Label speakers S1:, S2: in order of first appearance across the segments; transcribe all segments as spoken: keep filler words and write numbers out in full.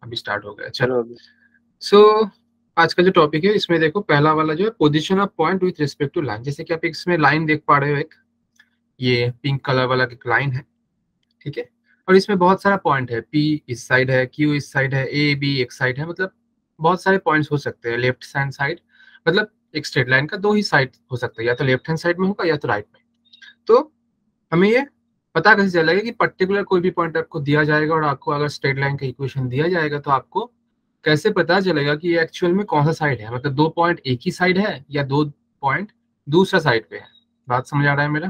S1: अभी स्टार्ट हो गया। चलो सो so, आज का जो टॉपिक है इसमें देखो पहला वाला जो है position of point with respect to line. जैसे कि आप इसमें लाइन देख पा रहे हो, एक ये पिंक कलर वाला एक लाइन है, ठीक है। और इसमें बहुत सारा पॉइंट है, पी इस साइड है, क्यू इस साइड है, ए बी एक साइड है, मतलब बहुत सारे पॉइंट्स हो सकते हैं। लेफ्ट हैंड साइड मतलब एक स्ट्रेट लाइन का दो ही साइड हो सकता है, या तो लेफ्ट हैंड साइड में होगा या तो राइट में। तो हमें ये पता कैसे चलेगा कि पर्टिकुलर कोई भी पॉइंट आपको दिया जाएगा और आपको अगर स्ट्रेट लाइन का इक्वेशन दिया जाएगा तो आपको कैसे पता चलेगा कि ये एक्चुअल में कौन सा साइड है, मतलब दो पॉइंट एक ही साइड है या दो पॉइंट दूसरा साइड पे है। बात समझ आ रहा है मेरा?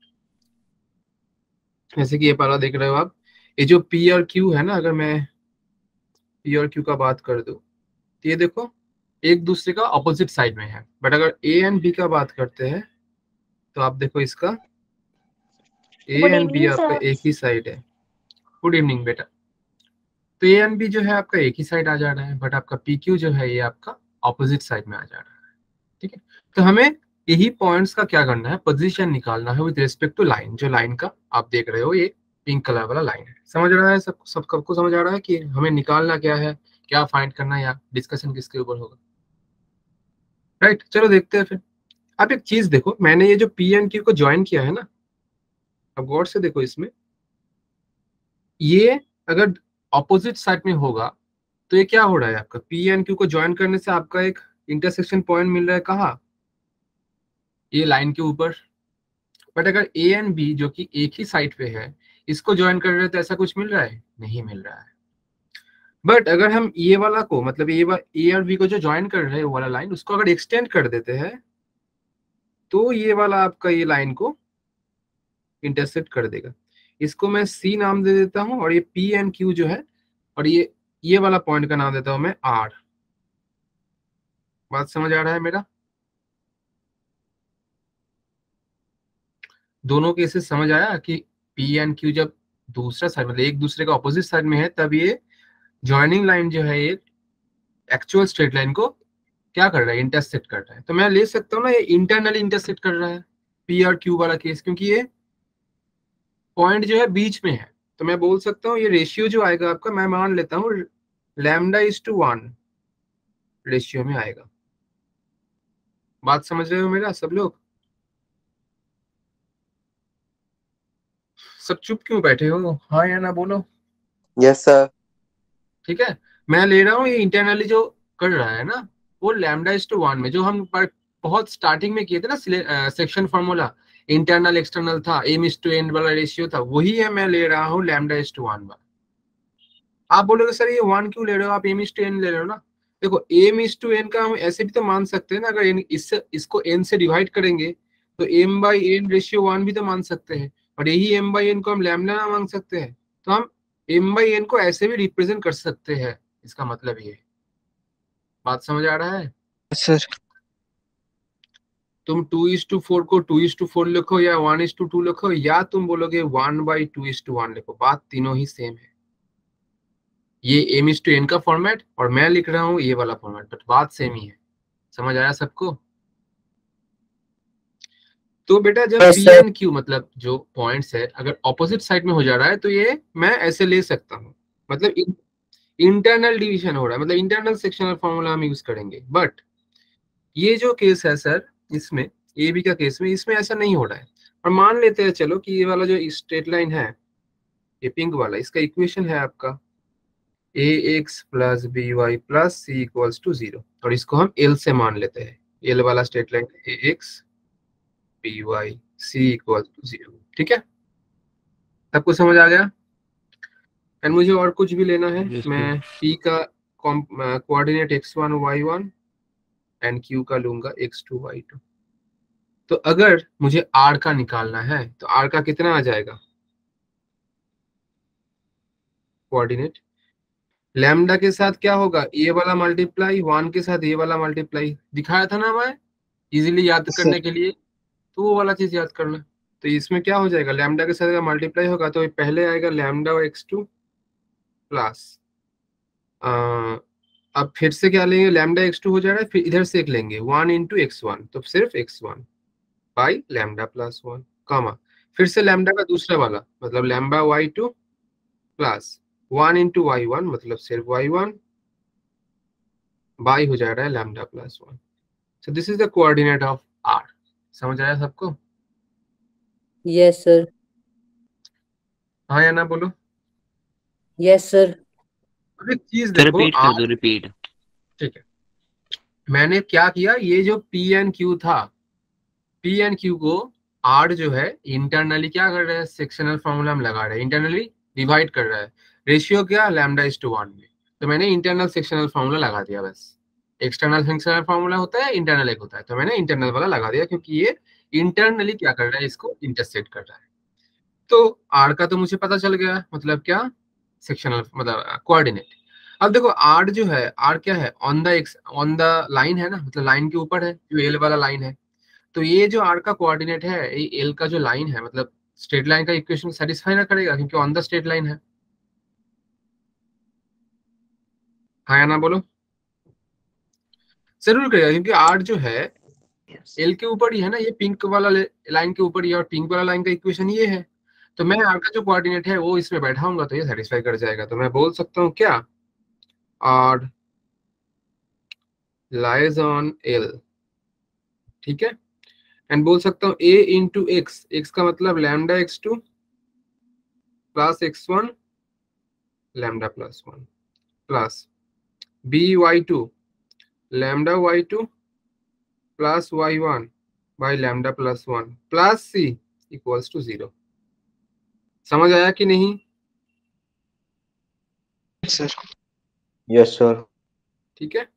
S1: जैसे कि ये पहला देख रहे हो आप, ये जो पी और क्यू है ना, अगर मैं पी और क्यू का बात कर दूं तो ये देखो एक दूसरे का ऑपोजिट साइड में है। बट अगर ए एंड बी का बात करते हैं तो आप देखो इसका A
S2: good
S1: and B
S2: evening
S1: आपका
S2: सर।
S1: एक ही साइड है। गुड इवनिंग बेटा। तो ए एंड बी जो है आपका एक ही साइड आ जा रहा है, बट आपका पी क्यू जो है ये आपका ऑपोजिट साइड में आ जा रहा है, ठीक है। तो हमें यही पॉइंट्स का क्या करना है, पोजीशन निकालना है विद रिस्पेक्ट टू लाइन। जो लाइन का आप देख रहे हो ये पिंक कलर वाला लाइन है। समझ रहा है सब सब सबको समझ आ रहा है कि हमें निकालना क्या है, क्या फाइंड करना है, या डिस्कशन किसके ऊपर होगा? राइट, चलो देखते हैं फिर। आप एक चीज देखो, मैंने ये जो पी एंड क्यू को ज्वाइन किया है ना, अब गौर से देखो इसमें, ये अगर ऑपोजिट साइड में होगा तो ये क्या हो रहा है, आपका पी एंड क्यू को ज्वाइन करने से आपका एक इंटरसेक्शन पॉइंट मिल रहा है कहाँ, ये लाइन के ऊपर। बट अगर ए एंड बी जो कि एक ही साइड पे है, इसको ज्वाइन कर रहे हैं तो ऐसा कुछ मिल रहा है? नहीं मिल रहा है। बट अगर हम ये वाला को, मतलब ये ए और बी को जो ज्वाइन कर रहे हैं वो वाला लाइन, उसको अगर एक्सटेंड कर देते हैं तो ये वाला आपका ये लाइन को इंटरसेक्ट कर देगा। इसको मैं सी नाम दे देता हूं, और ये पी एंड क्यू जो है, और ये ये वाला पॉइंट का नाम देता हूं मैं आर। बात समझ आ रहा है मेरा? दोनों केसेस समझ आया कि पी एंड क्यू जब दूसरा साइड, मतलब एक दूसरे का ऑपोजिट साइड में है, तब ये ज्वाइनिंग लाइन जो है ये एक्चुअल स्ट्रेट लाइन को क्या कर रहा है, इंटरसेक्ट कर रहा है। तो मैं ले सकता हूँ ना, ये इंटरनली इंटरसेक्ट कर रहा है पी और क्यू वाला केस, क्योंकि ये पॉइंट जो है बीच में है। तो मैं बोल सकता हूँ ये रेशियो जो आएगा आपका, मैं मान लेता हूँ lambda is to one ratio में आएगा। बात समझ रहे हो मेरा सब लोग? सब चुप क्यों बैठे हो, हाँ या ना बोलो।
S3: Yes sir.
S1: ठीक है, मैं ले रहा हूँ ये इंटरनली जो कर रहा है ना, वो लैम्डा इज टू वन में, जो हम बहुत स्टार्टिंग में किए थे ना सेक्शन फॉर्मूला, इंटरनल एक्सटर्नल था, एम इज टू एन वाला रेशियो था, वही है मैं ले रहा हूँ लैम्डा इज टू वन वाला। आप बोलोगे सर ये वन क्यों ले रहे हो, आप एम इज टू एन ले रहे हो ना। देखो एम इज टू एन का हम ऐसे भी तो मान सकते हैं ना, अगर इससे इसको एन से डिवाइड करेंगे तो M by N ratio one भी तो मान सकते हैं, और यही एम बाई एन को हम लैम्डा ना मान सकते हैं। तो हम एम बाई एन को ऐसे भी रिप्रेजेंट कर सकते हैं, इसका मतलब ये। बात समझ आ रहा है
S3: सर
S1: तुम टू इज टू फोर को टू इज टू फोर लिखो या वन इज टू टू लिखो, या तुम बोलोगे one by two is to one लिखो, बात तीनों ही सेम है। ये एम इज टू एन का फॉर्मेट और मैं लिख रहा हूँ ये वाला फॉर्मेट, बट बात सेम ही है। समझ आया सबको? तो बेटा जब
S3: yes,
S1: P
S3: sir.
S1: And Q मतलब जो पॉइंट्स है अगर ऑपोजिट साइड में हो जा रहा है तो ये मैं ऐसे ले सकता हूँ, मतलब इंटरनल डिवीजन हो रहा है, मतलब इंटरनल सेक्शनल फॉर्मूला हम यूज करेंगे। बट ये जो केस है सर, इसमें ए बी का केस में इसमें ऐसा नहीं हो रहा है। और मान लेते हैं चलो कि ये वाला जो स्ट्रेट लाइन है, ये पिंक वाला, इसका इक्वेशन है आपका A x plus B Y plus C equals to zero, और इसको हम एल से मान लेते हैं। एल वाला straight line A x B Y C equals to zero, ठीक है। सबको समझ आ गया? एंड मुझे और कुछ भी लेना है,
S4: yes,
S1: मैं पी का coordinate X one Y one and Q का लूंगा एक्स टू वाई टू। तो अगर मुझे आर का निकालना है तो आर का कितना आ जाएगा कोऑर्डिनेट, लैम्डा के साथ क्या होगा, ये वाला मल्टीप्लाई, वन के साथ ये वाला मल्टीप्लाई, दिखाया था ना मैं इजीली याद
S3: yes,
S1: करने के लिए, तो वो वाला चीज याद करना। तो इसमें क्या हो जाएगा, लैम्डा के साथ अगर मल्टीप्लाई होगा तो पहले आएगा लैम्डा एक्स टू प्लस, अब फिर से क्या लेंगे, लैम्डा एक्स टू हो जा रहा है, फिर इधर से एक लेंगे वन इंटू एक्स वन, तो सिर्फ X one by lambda plus one, comma फिर से लैम्डा का दूसरा वाला, मतलब lambda Y two plus one into Y one मतलब सिर्फ वाई वन बाई हो जा रहा है lambda plus one. So this is the coordinate of R. समझ आया सबको?
S3: Yes sir.
S1: हाँ या ना बोलो।
S3: Yes sir.
S1: अब एक चीज
S2: सर
S1: देखो
S2: रिपीट कर
S1: आर,
S2: दो, रिपीट।
S1: ठीक है, मैंने क्या किया, ये जो पी एन क्यू था, पी एन क्यू को आर जो है इंटरनली क्या कर रहा है, सेक्शनल फॉर्मूला हम लगा रहे हैं, इंटरनली डिवाइड कर रहा है, रेशियो क्या लैम्डा इज टू वन में। तो मैंने इंटरनल सेक्शनल फॉर्मूला लगा दिया बस। एक्सटर्नल सेक्शनल फॉर्मूला होता है, इंटरनल एक होता है, तो मैंने इंटरनल वाला लगा दिया क्योंकि ये इंटरनली क्या कर रहा है, इसको इंटरसेक्ट कर रहा है। तो आर का तो मुझे पता चल गया, मतलब क्या, सेक्शनल मतलब कोऑर्डिनेट। अब देखो आर जो है, आर क्या है, on the X on the line है ना, मतलब लाइन के ऊपर है, जो एल वाला लाइन है। तो ये जो आर का कोऑर्डिनेट है, ये एल का जो लाइन है, मतलब स्ट्रेट लाइन का इक्वेशन सेटिस्फाई ना करेगा क्योंकि ऑन द स्ट्रेट लाइन है। हाँ या ना बोलो। जरूर करेगा क्योंकि आर जो है एल के ऊपर ही है ना, ये पिंक वाला लाइन के ऊपर ही है, और पिंक वाला लाइन का इक्वेशन ये है। तो मैं आर का जो कोऑर्डिनेट है वो इसमें बैठाऊंगा तो ये सेटिस्फाई कर जाएगा। तो मैं बोल सकता हूँ क्या, आर लाइज ऑन एल, ठीक है। एंड बोल सकता हूँ ए इंटू एक्स, एक्स का मतलब lambda X two plus X one lambda plus one plus B Y two lambda Y two plus Y one by lambda plus one plus C equals to zero. समझ आया कि नहीं?
S3: Sir. Yes sir.
S1: ठीक है,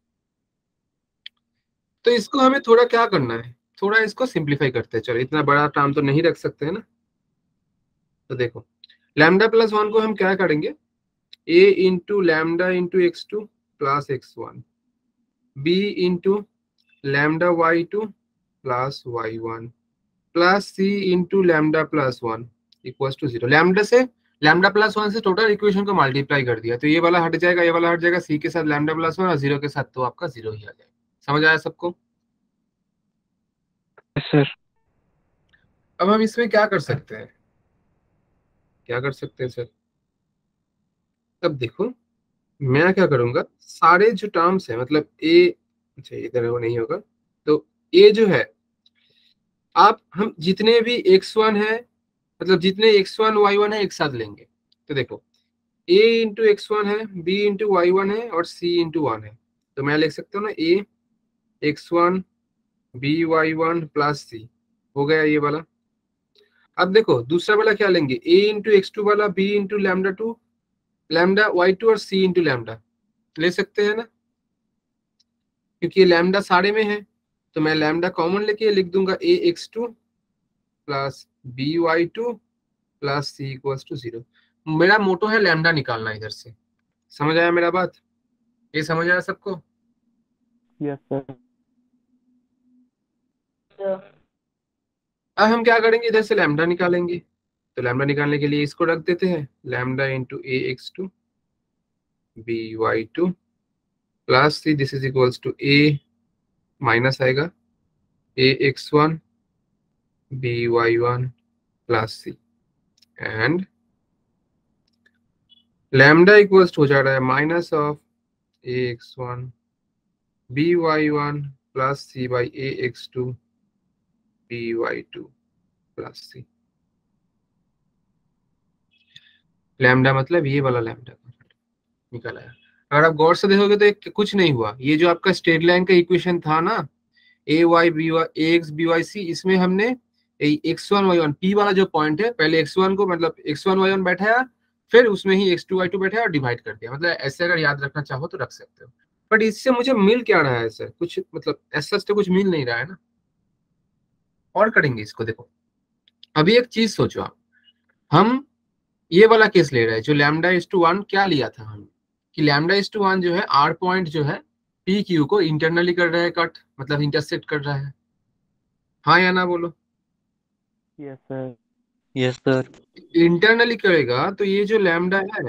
S1: तो इसको हमें थोड़ा क्या करना है, थोड़ा इसको सिंप्लीफाई करते हैं। चलो इतना बड़ा टर्म तो नहीं रख सकते है ना। तो देखो लैम्डा प्लस वन को हम क्या करेंगे, A into lambda into X two plus X one, B into lambda Y two plus Y one plus C into lambda plus one equals to zero. Lambda से लैम्डा प्लस वन से total equation को multiply कर दिया तो ये वाला हट जाएगा, ये वाला हट जाएगा, सी के साथ लैम्डा प्लस वन और जीरो के साथ तो आपका जीरो ही आ जाएगा। समझ आया सबको?
S3: सर।
S1: अब हम इसमें क्या कर सकते हैं, क्या कर सकते हैं सर? अब देखो मैं क्या करूंगा, सारे जो टर्म्स है मतलब ए, अच्छा इधर वो नहीं होगा, तो ए जो है, आप हम जितने भी एक्स वन है, मतलब जितने एक्स वन वाई वन है एक साथ लेंगे। तो देखो ए इंटू एक्स वन है, बी इंटू वाई वन है और सी इंटू वन है। तो मैं लिख सकता हूँ ना A x one B Y one plus C, हो गया ये वाला। अब देखो दूसरा वाला क्या लेंगे, ए इंटू एक्स टू वाला, B into lambda two lambda Y two और सी इंटू लैम्डा ले सकते हैं ना, क्योंकि ये लैम्डा सारे में है। तो मैं लैम्डा कॉमन लेके लिख दूंगा A x two plus B Y two plus C equals to zero. मेरा मोटो है लैम्डा निकालना इधर से। समझ आया मेरा बात? ये समझ आया सबको?
S3: Yes sir.
S1: अब हम क्या करेंगे, इधर से लैम्डा निकालेंगे। तो लैम्डा निकालने के लिए इसको रख देते हैं, lambda into a x two b Y two plus c, this is equals to a minus आएगा a x one B Y one plus c and lambda equals हो जा रहा है minus of a x one B Y one plus c by a x two b Y two plus c. Lambda मतलब ये वाला lambda निकल आया। अगर आप गौर से देखोगे तो एक कुछ नहीं हुआ, ये जो आपका स्ट्रेट लाइन का इक्वेशन था ना, a y b y a x B Y c, इसमें हमने x one Y one P वाला जो पॉइंट है, पहले एक्स वन को मतलब एक्स वन वाई वन बैठाया, फिर उसमें ही एक्स टू वाई टू बैठाया और डिवाइड कर दिया। मतलब ऐसे अगर याद रखना चाहो तो रख सकते हो, बट इससे मुझे मिल क्या रहा है सर, कुछ मतलब ऐसा तो कुछ मिल नहीं रहा है ना। और करेंगे इसको, देखो अभी एक चीज सोचो आप, हम ये वाला केस ले रहे हैं जो लैम्डा इज टू वन, क्या लिया था हम कि लैम्डा इज टू वन जो है आर पॉइंट जो है पी क्यू को इंटरनली कर रहा है कट, मतलब इंटरसेक्ट कर रहा है। हाँ या ना बोलो।
S3: Yes sir. Yes sir.
S1: Internally करेगा तो ये जो लैम्डा है,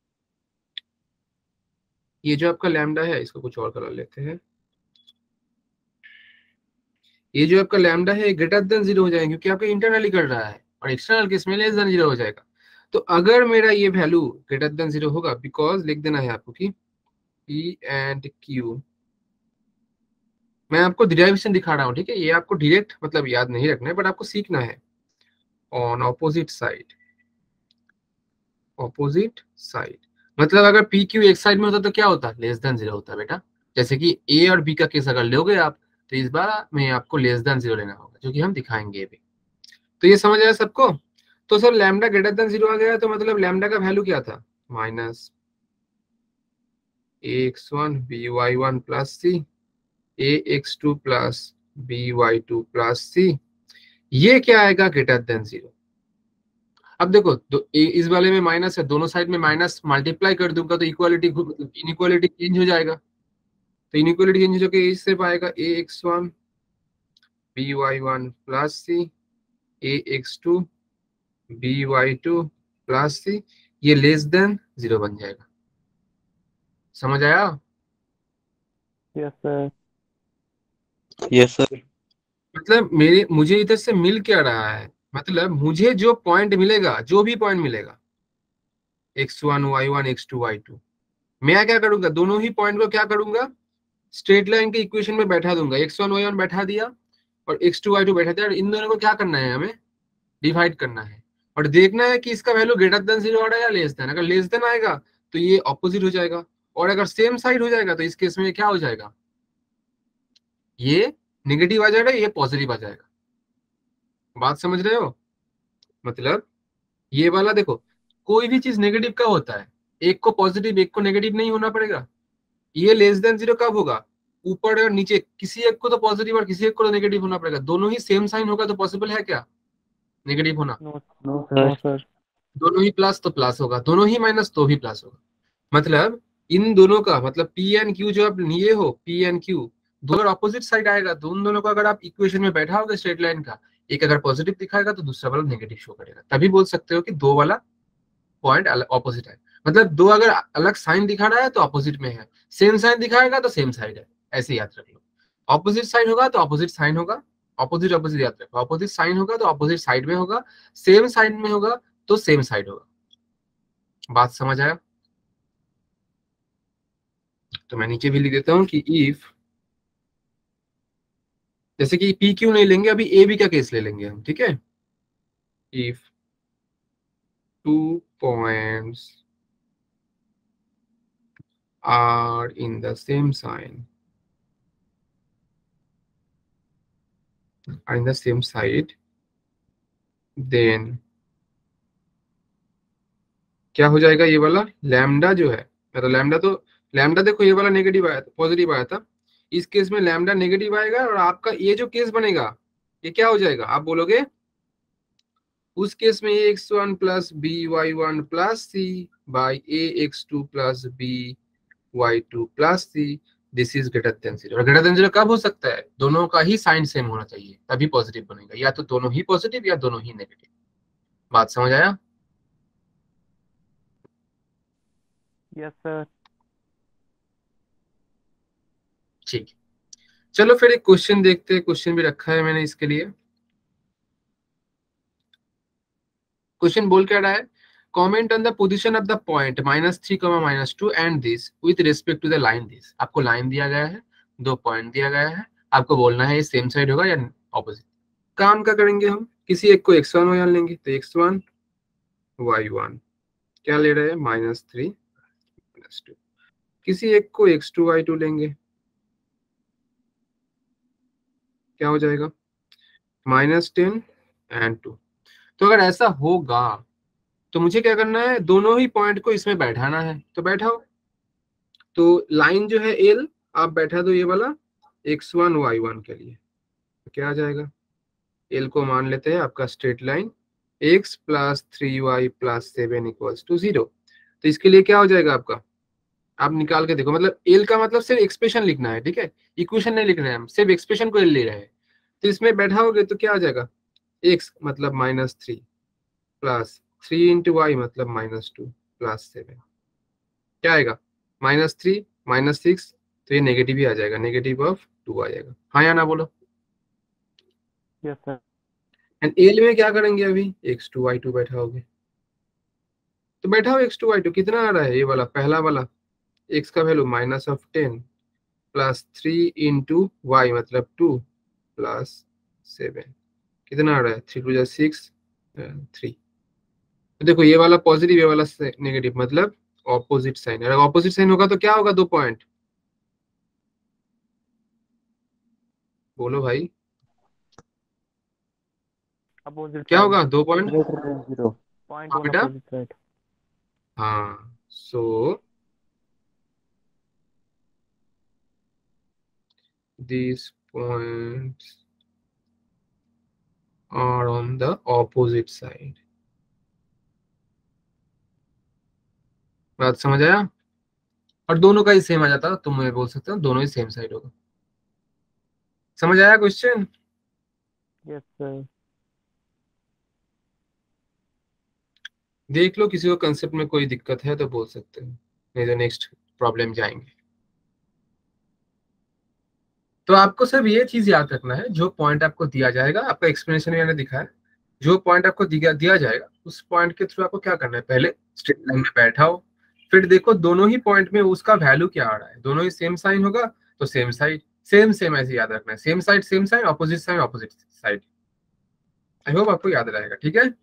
S1: ये जो आपका लैम्डा है, इसको कुछ और कलर लेते हैं, ये जो आपका लैम्डा है ग्रेटर देन जीरो हो जाएगा क्योंकि आपका इंटरनली कर रहा है, और एक्सटर्नल केस में लेस देन जीरो हो जाएगा। तो अगर मेरा ये वैल्यू ग्रेटर देन जीरो होगा, बिकॉज लिख देना है आपको कि पी एंड क्यू, मैं आपको डिराइवेशन दिखा रहा हूँ, ठीक है, ये आपको डायरेक्ट मतलब याद नहीं रखना है, बट आपको सीखना है। On opposite side, opposite side मतलब अगर पी क्यू एक साइड में होता तो क्या होता, लेस देन जीरो होता बेटा। जैसे कि ए और बी का केस अगर लोगे आप, तो इस बार में आपको लेस देन जीरो लेना होगा, जो कि हम दिखाएंगे अभी। तो ये समझ आया सबको? तो sir lambda greater than zero आ गया, तो मतलब लैम्डा का वैल्यू क्या था, minus a x one B Y one plus c a x two plus B Y two plus c, ये क्या आएगा, ग्रेटर देन जीरो। अब देखो तो इस वाले में माइनस है, दोनों साइड में माइनस मल्टीप्लाई कर दूंगा तो इक्वालिटी इनइक्वालिटी चेंज हो जाएगा। तो इनइक्वालिटी चेंज हो के इससे पाएगा a x one B Y one plus c a x two b Y two plus c, ये लेस देन जीरो बन जाएगा। समझ आया?
S3: Yes sir. Yes sir.
S1: मतलब मेरे मुझे इधर से मिल क्या रहा है, मतलब मुझे जो पॉइंट मिलेगा, जो भी पॉइंट मिलेगा x one Y one x two y two, मैं क्या करूंगा, दोनों ही पॉइंट को क्या करूंगा, स्ट्रेट लाइन के इक्वेशन में बैठा दूंगा, एक्स वन वाई वन बैठा दिया और एक्स टू वाई टू बैठा दिया, और इन दोनों को क्या करना है, हमें डिवाइड करना है और देखना है कि इसका वैल्यू ग्रेटर देन जीरो आ रहा है या लेस देन। अगर लेस देन आएगा तो ये ऑपोजिट हो जाएगा, और अगर सेम साइड हो जाएगा तो इस केस में क्या हो जाएगा, ये नेगेटिव आ जाएगा, ये पॉजिटिव आ जाएगा। बात समझ रहे हो? मतलब ये वाला देखो, कोई भी चीज नेगेटिव कब होता है, एक को पॉजिटिव एक को नेगेटिव नहीं होना पड़ेगा। ये लेस देन जीरो कब होगा, ऊपर और नीचे किसी एक को तो पॉजिटिव और किसी एक को तो नेगेटिव होना पड़ेगा। दोनों ही सेम साइन होगा तो पॉसिबल है क्या नेगेटिव होना?
S3: No no sir.
S1: दोनों ही प्लस तो प्लस होगा, दोनों ही माइनस तो भी प्लस होगा। मतलब इन दोनों का मतलब पी एन क्यू जो आप लिए हो, पी एन क्यू दोनों ऑपोजिट साइड आएगा, तो उन दोनों को अगर आप इक्वेशन में बैठाओगे स्ट्रेट लाइन का, एक अगर पॉजिटिव दिखाएगा तो दूसरा वाला नेगेटिव शो करेगा, तभी बोल सकते हो कि दो वाला पॉइंट ऑपोजिट है। मतलब दो अगर अलग साइन दिखा रहा है तो ऑपोजिट में है, सेम साइन दिखाएगा तो सेम साइड है, ऐसे याद रख लो। ऑपोजिट साइड होगा तो ऑपोजिट साइन होगा, ऑपोजिट ऑपोजिट याद रखो, ऑपोजिट साइन होगा तो ऑपोजिट साइड में होगा, सेम साइड में होगा तो सेम साइड होगा। बात समझ आया? तो मैं नीचे भी लिख देता हूं कि इफ, जैसे कि पी क्यू नहीं लेंगे अभी, ए बी का केस ले लेंगे हम, ठीक है। If two points are in the same sign, are in the same side, then क्या हो जाएगा, ये वाला लैम्डा जो है, मतलब लैम्डा तो लैम्डा देखो ये वाला नेगेटिव आया था, पॉजिटिव आया था, इस केस में लैम्डा नेगेटिव आएगा और आपका ये जो केस बनेगा ये क्या हो जाएगा, आप बोलोगे उस केस में a x one plus B Y one plus c by a x two plus B Y two plus c, this is greater than zero. Greater than zero कब हो सकता है, दोनों का ही साइन सेम होना चाहिए तभी पॉजिटिव बनेगा, या तो दोनों ही पॉजिटिव या दोनों ही नेगेटिव। बात समझ आया?
S3: Yes sir.
S1: ठीक, चलो फिर एक क्वेश्चन देखते हैं, क्वेश्चन भी रखा है मैंने इसके लिए। क्वेश्चन बोल क्या रहा है, comment on the position of the point minus three comma minus two and this with respect to the line this. आपको लाइन दिया गया है, दो पॉइंट दिया गया है, आपको बोलना है ये सेम साइड होगा या ऑपोजिट। काम क्या करेंगे हम, किसी एक को एक्स वन वाई वन लेंगे, तो एक्स वन वाई वन क्या ले रहे हैं, माइनस थ्री माइनस टू। किसी एक को एक्स टू वाई टू लेंगे, क्या हो जाएगा, माइनस टेन एंड टू। तो अगर ऐसा होगा तो मुझे क्या करना है, दोनों ही पॉइंट को इसमें बैठाना है, तो बैठाओ। तो लाइन जो है एल आप बैठा दो ये वाला एक्स वन वाई वन के लिए, तो क्या आ जाएगा, एल को मान लेते हैं आपका straight line x plus three y plus seven equals to zero. तो इसके लिए क्या हो जाएगा आपका, आप निकाल के देखो, मतलब एल का मतलब सिर्फ एक्सप्रेशन लिखना है, ठीक है, इक्वेशन नहीं लिख रहे हैं हम, सिर्फ एक्सप्रेशन को एल ले रहे हैं। तो इसमें बैठाओगे तो क्या आ जाएगा, एक्स मतलब minus three plus three into y मतलब माइनस टू प्लस सेवन, क्या आएगा, माइनस थ्री माइनस सिक्स, तो ये नेगेटिव ही आ जाएगा, नेगेटिव ऑफ टू आ जाएगा। हाँ या ना बोलो?
S3: Yes sir.
S1: एंड एल में क्या करेंगे, अभी एक्स टू वाई टू बैठाओगे, तो बैठा हो एक्स टू वाई टू कितना आ रहा है, ये वाला पहला वाला एक्स का value minus of ten plus three into y मतलब टू प्लस सेवन, कितना आ रहा है, थ्री टू जा सिक्स, थ्री। तो देखो ये वाला पॉजिटिव, ये वाला नेगेटिव, मतलब ऑपोजिट साइन। अगर ऑपोजिट साइन होगा तो क्या होगा, दो पॉइंट, बोलो भाई
S3: अपोजिट
S1: क्या
S3: साइड,
S1: होगा, दो point.
S3: Greater than zero, point
S1: हाँ
S3: ऑन
S1: बेटा,
S3: अपोजिट साइड।
S1: हाँ। So these points are on the opposite side। बात समझ आया। और दोनों का ही सेम आ जाता है, तुम मुझे बोल सकते हो दोनों ही सेम साइड होगा। समझ आया क्वेश्चन।
S3: Yes sir.
S1: देख लो किसी को कंसेप्ट में कोई दिक्कत है तो बोल सकते हो, नहीं तो नेक्स्ट प्रॉब्लम जाएंगे। तो आपको सिर्फ ये चीज याद रखना है, जो पॉइंट आपको दिया जाएगा, आपका एक्सप्लेनेशन में मैंने दिखाया, जो पॉइंट आपको दिया दिया जाएगा उस पॉइंट के थ्रू आपको क्या करना है, पहले स्ट्रेट लाइन में बैठाओ, फिर देखो दोनों ही पॉइंट में उसका वैल्यू क्या आ रहा है, दोनों ही सेम साइन होगा तो सेम साइड, सेम सेम ऐसे याद रखना है, same side same sign, opposite sign opposite side. I hope आपको याद रहेगा, ठीक है।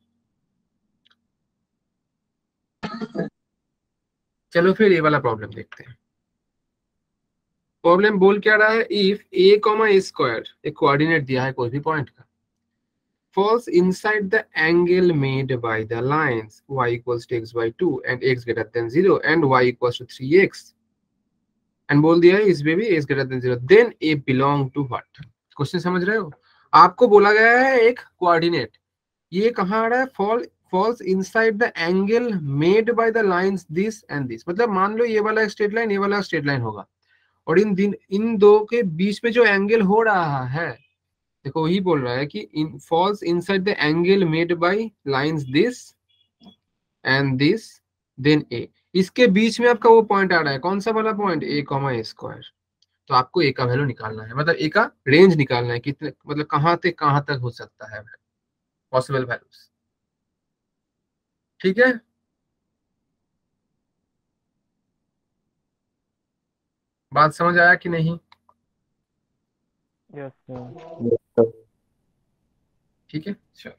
S1: चलो फिर ये वाला प्रॉब्लम देखते हैं। प्रॉब्लम बोल क्या रहा है, if a comma a square, एक कोऑर्डिनेट दिया है कोई भी पॉइंट का, falls inside the angle made by the lines y equals to x by two and x greater than zero and y equals to three x, and बोल दिया है इसमें भी x greater than zero, then a belong to what। Question समझ रहे हो, आपको बोला गया है एक कोऑर्डिनेट, ये कहाँ आ रहा है, fall falls inside the angle made by the lines this and this, मतलब मान लो ये वाला स्ट्रेट लाइन, ये वाला स्ट्रेट लाइन होगा, और इन दिन इन दो के बीच में जो एंगल हो रहा है, देखो वही बोल रहा है कि in falls inside the angle made by lines this and this then a, इसके बीच में आपका वो पॉइंट आ रहा है, कौन सा वाला point, a comma a square. तो आपको ए का वैल्यू निकालना है, मतलब ए का रेंज निकालना है, कितने मतलब कहाँ से कहाँ तक हो सकता है पॉसिबल वैल्यूज, ठीक है। बात समझ आया कि नहीं।
S3: Yes sir.
S1: ठीक है चलो,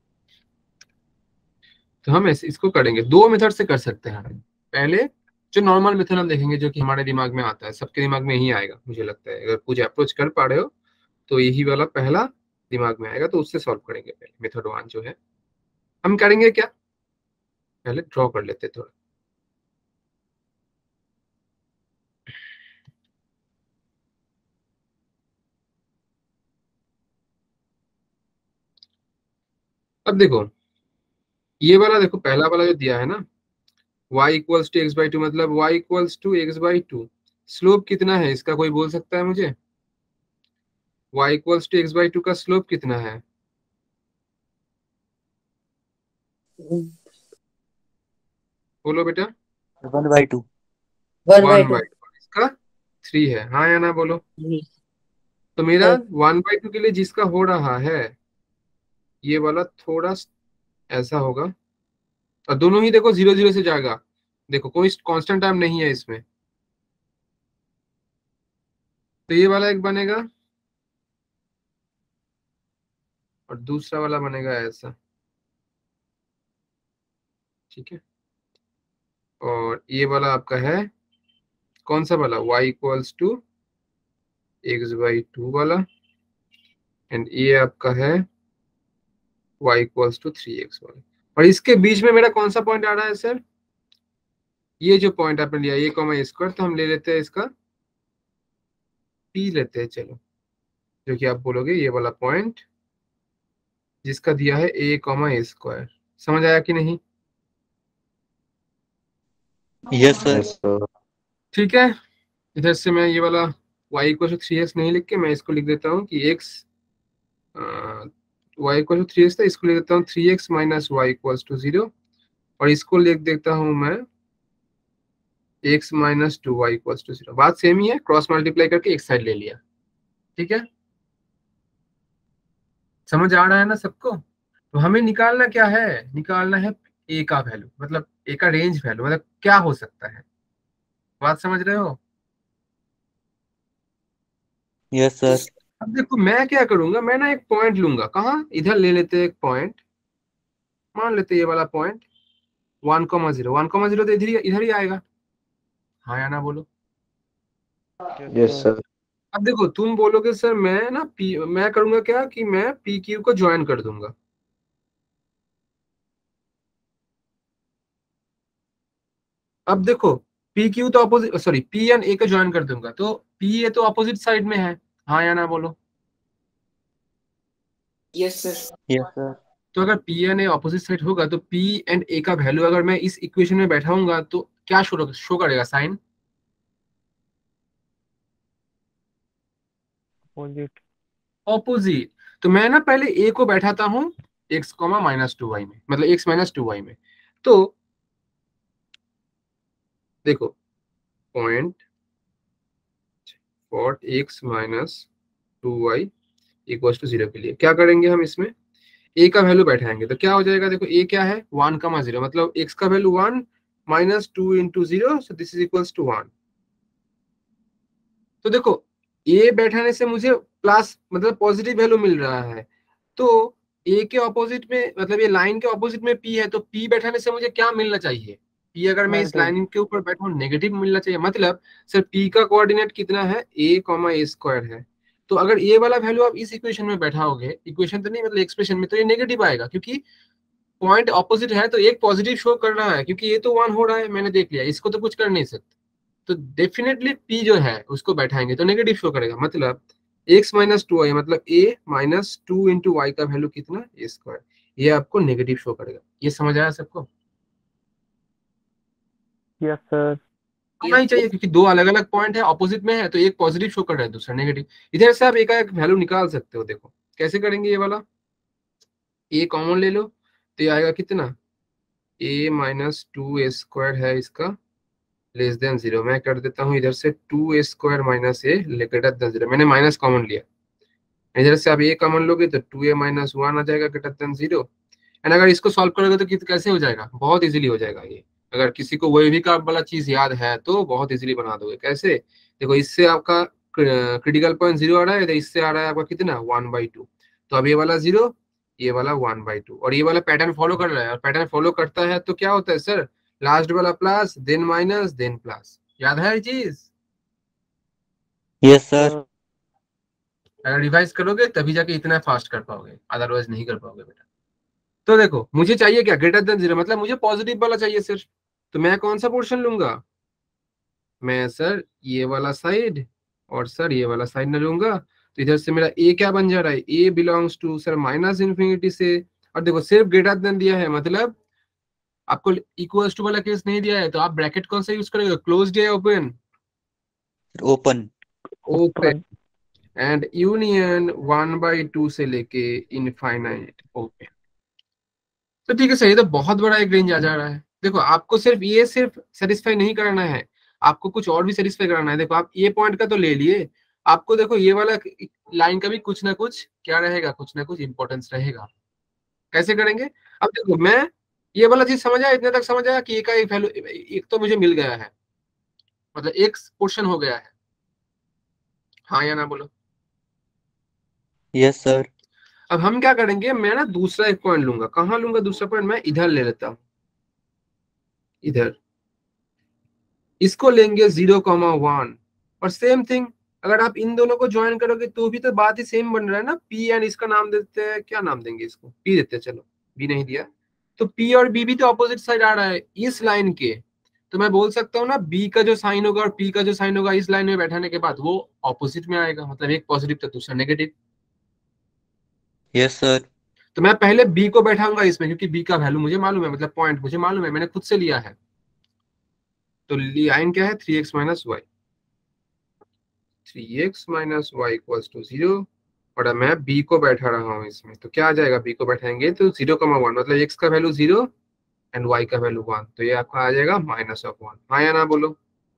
S1: तो हम इस, इसको करेंगे दो मेथड से कर सकते हैं। पहले जो नॉर्मल मेथड हम देखेंगे, जो कि हमारे दिमाग में आता है, सबके दिमाग में ही आएगा मुझे लगता है, अगर कुछ अप्रोच कर पा रहे हो तो यही वाला पहला दिमाग में आएगा, तो उससे सॉल्व करेंगे। पहले मेथड वन जो है हम करेंगे क्या, पहले ड्रॉ कर लेते हैं थोड़ा। अब देखो ये वाला, देखो पहला वाला जो दिया है ना, y equals to x by two, मतलब y equals to x by two, slope कितना है इसका, कोई बोल सकता है मुझे, y equals to x by two का स्लोप कितना है, बोलो बेटा।
S3: One by two.
S2: One by
S1: one
S2: to.
S1: By two, इसका थ्री है, हाँ या ना बोलो। तो मेरा वन बाई टू के लिए जिसका हो रहा है, ये वाला थोड़ा ऐसा होगा, और दोनों ही देखो जीरो जीरो से जाएगा, देखो कोई कांस्टेंट टाइम नहीं है इसमें, तो ये वाला एक बनेगा और दूसरा वाला बनेगा ऐसा, ठीक है। और ये वाला आपका है कौन सा वाला, y equals to x by two वाला, एंड ये आपका है y equals to three x वाला, और इसके बीच में मेरा कौन सा पॉइंट आ रहा है सर, ये जो पॉइंट आपने लिया ए कॉमा स्क्वायर, तो हम ले लेते हैं इसका p लेते हैं, चलो, जो कि आप बोलोगे ये वाला पॉइंट जिसका दिया है ए कॉमा स्क्वायर। समझ आया कि नहीं।
S3: Yes sir.
S1: ठीक है, इधर से मैं ये वाला y equal to three x नहीं लिख के मैं इसको लिख देता हूँ कि x y equal to three x था, इसको लिख देता हूँ three x minus y equals to zero, और इसको लिख देता हूँ मैं x minus two y equals to zero. बात सेम ही है, क्रॉस मल्टीप्लाई करके एक साइड ले लिया, ठीक है। समझ आ रहा है ना सबको। तो हमें निकालना क्या है, निकालना है ए का वैल्यू, मतलब ए का रेंज वैल्यू, मतलब क्या हो सकता है, बात समझ रहे हो?
S3: Yes sir.
S1: अब देखो मैं क्या करूंगा, मैं ना एक पॉइंट लूंगा, कहाँ, इधर ले लेते हैं एक पॉइंट, मान लेते हैं ये वाला point one comma zero, one comma zero तो इधर ही इधर ही आएगा, हाँ या ना बोलो?
S3: Yes sir.
S1: अब देखो तुम बोलोगे सर मैं ना पी मैं करूंगा क्या कि मैं पी क्यू को ज्वाइन कर दूंगा। अब देखो पी क्यू तो opposite, sorry P N A को ज्वाइन कर दूंगा, तो पी ए तो अपोजिट साइड में है, हाँ या ना बोलो?
S2: Yes sir.
S3: Yes sir.
S1: तो अगर P N A opposite side होगा तो पी एंड ए का वैल्यू अगर मैं इस इक्वेशन में बैठाऊंगा तो क्या शो शो करेगा साइन?
S3: अपोजिट।
S1: ऑपोजिट। तो मैं ना पहले ए को बैठाता हूँ x comma minus two y में, मतलब एक्स माइनस टू वाई में। तो देखो point for x minus two y equal to zero के लिए क्या करेंगे हम, इसमें ए का वैल्यू बैठाएंगे तो क्या हो जाएगा, देखो ए क्या है वन कमा जीरो, मतलब एक्स का value one minus two into zero, so this is equals to one. तो देखो ए बैठाने से मुझे प्लस मतलब पॉजिटिव वैल्यू मिल रहा है, तो ए के ऑपोजिट में, मतलब ये लाइन के ऑपोजिट में पी है, तो पी बैठाने से मुझे क्या मिलना चाहिए, पी अगर मैं इस लाइन के ऊपर बैठाऊं नेगेटिव मिलना चाहिए, मतलब सर पी का कोऑर्डिनेट कितना है, ए कॉमा ए स्क्वायर है। तो अगर ए वाला वैल्यू आप इस इक्वेशन में बैठाओगे, इक्वेशन तो नहीं मतलब एक्सप्रेशन में, तो ये नेगेटिव आएगा क्योंकि पॉइंट ऑपोजिट है, तो एक पॉजिटिव शो कर रहा है क्योंकि ये तो वन हो रहा है, मैंने देख लिया, इसको तो कुछ कर नहीं सकते। तो डेफिनेटली पी जो है उसको बैठाएंगे तो नेगेटिव शो करेगा, मतलब एक्स माइनस टू वाई, मतलब a minus two into y का वैल्यू कितना, ए स्क्वायर, ये आपको नेगेटिव शो करेगा। ये समझ आया सबको?
S3: Yes sir.
S1: होना ही चाहिए क्योंकि दो अलग अलग पॉइंट है, ऑपोजिट में है, तो एक पॉजिटिव शो कर रहा है दूसरा नेगेटिव। इधर से आप एक एक वैल्यू निकाल सकते हो, देखो कैसे करेंगे, ये वाला ए कॉमन ले लो तो ये आएगा कितना, a minus two a square है इसका लेस देन जीरो, मैं कर देता हूँ इधर से two a square minus a greater than zero, मैंने माइनस कॉमन लिया, इधर से आप ए कॉमन लोगे तो टू ए माइनस वन आ जाएगा ग्रेटर देन जीरो। एंड अगर इसको सॉल्व करोगे तो कित कैसे हो जाएगा, बहुत इजीली हो जाएगा ये। अगर किसी को वही भी का वाला चीज याद है तो बहुत इजीली बना दोगे, कैसे, देखो इससे आपका क्रिटिकल पॉइंट जीरो आ रहा है, इससे आ रहा है आपका कितना वन बाई टू, तो अब ये वाला जीरो, ये वाला वन बाई टू, और ये वाला पैटर्न फॉलो कर रहा है, और पैटर्न फॉलो करता है तो क्या होता है सर, लास्ट वाला plus then minus then plus, याद है ये चीज?
S3: Yes sir.
S1: अगर रिवाइज करोगे तभी जाके इतना फास्ट कर पाओगे, अदरवाइज नहीं कर पाओगे बेटा। तो देखो मुझे चाहिए क्या, ग्रेटर देन जीरो, मतलब मुझे पॉजिटिव वाला चाहिए सिर्फ, तो मैं कौन सा पोर्शन लूंगा, मैं सर ये वाला साइड और सर ये वाला साइड न लूंगा। तो इधर से मेरा ए क्या बन जा रहा है, a belongs to sir minus infinity से, और देखो सिर्फ ग्रेटर देन दिया है, मतलब आपको इक्वल्स टू वाला केस नहीं दिया है, तो आप ब्रैकेट कौन सा यूज करेंगे, क्लोज्ड या open?
S3: Open.
S1: Open. And union one by two से लेके इनफाइनाइट ओपन। तो ठीक है सही, तो बहुत बड़ा एक रेंज आ जा रहा है। देखो आपको सिर्फ ये सिर्फ सेटिस्फाई नहीं करना है, आपको कुछ और भी सेटिस्फाई कराना है। देखो आप ये पॉइंट का तो ले लिए, आपको देखो ये वाला लाइन का भी कुछ ना कुछ क्या रहेगा, कुछ ना कुछ इंपॉर्टेंस रहेगा। कैसे करेंगे, अब देखो मैं ये वाला चीज समझ आया, इतने तक समझ आया कि ए का एक वैल्यू एक तो मुझे मिल गया है, मतलब एक पोर्शन हो गया है, हाँ या ना बोलो?
S3: Yes sir.
S1: अब हम क्या करेंगे, मैं ना दूसरा एक पॉइंट लूंगा, कहाँ लूंगा दूसरा पॉइंट, मैं इधर ले लेता हूँ, इधर इसको लेंगे जीरो कॉमा वन, और सेम थिंग अगर आप इन दोनों को ज्वाइन करोगे तो भी तो बात ही सेम बन रहा है ना, पी एंड इसका नाम देते हैं, क्या नाम देंगे इसको, पी देते हैं, चलो बी नहीं दिया, तो पी और बी भी तो अपोजिट साइड आ रहा है इस लाइन के, तो मैं बोल सकता हूँ ना बी का जो साइन होगा और पी का जो साइन होगा इस लाइन में बैठाने के बाद वो ऑपोजिट में आएगा, मतलब एक पॉजिटिव तो दूसरा नेगेटिव।
S3: Yes sir.
S1: तो मैं पहले बी को बैठाऊंगा इसमें क्योंकि बी का वैल्यू मुझे मालूम है, मतलब पॉइंट मुझे मालूम है, मैंने खुद से लिया है। तो लाइन क्या है, three x minus y, three x minus y equals to zero, और अब मैं b को बैठा रहा हूँ इसमें, तो क्या आ जाएगा, b को बैठाएंगे तो जीरो कमा वन, मतलब x का वैल्यू जीरो एंड y का वैल्यू वन, तो ये आपका आ जाएगा माइनस ऑफ वन, हाँ या ना बोलो?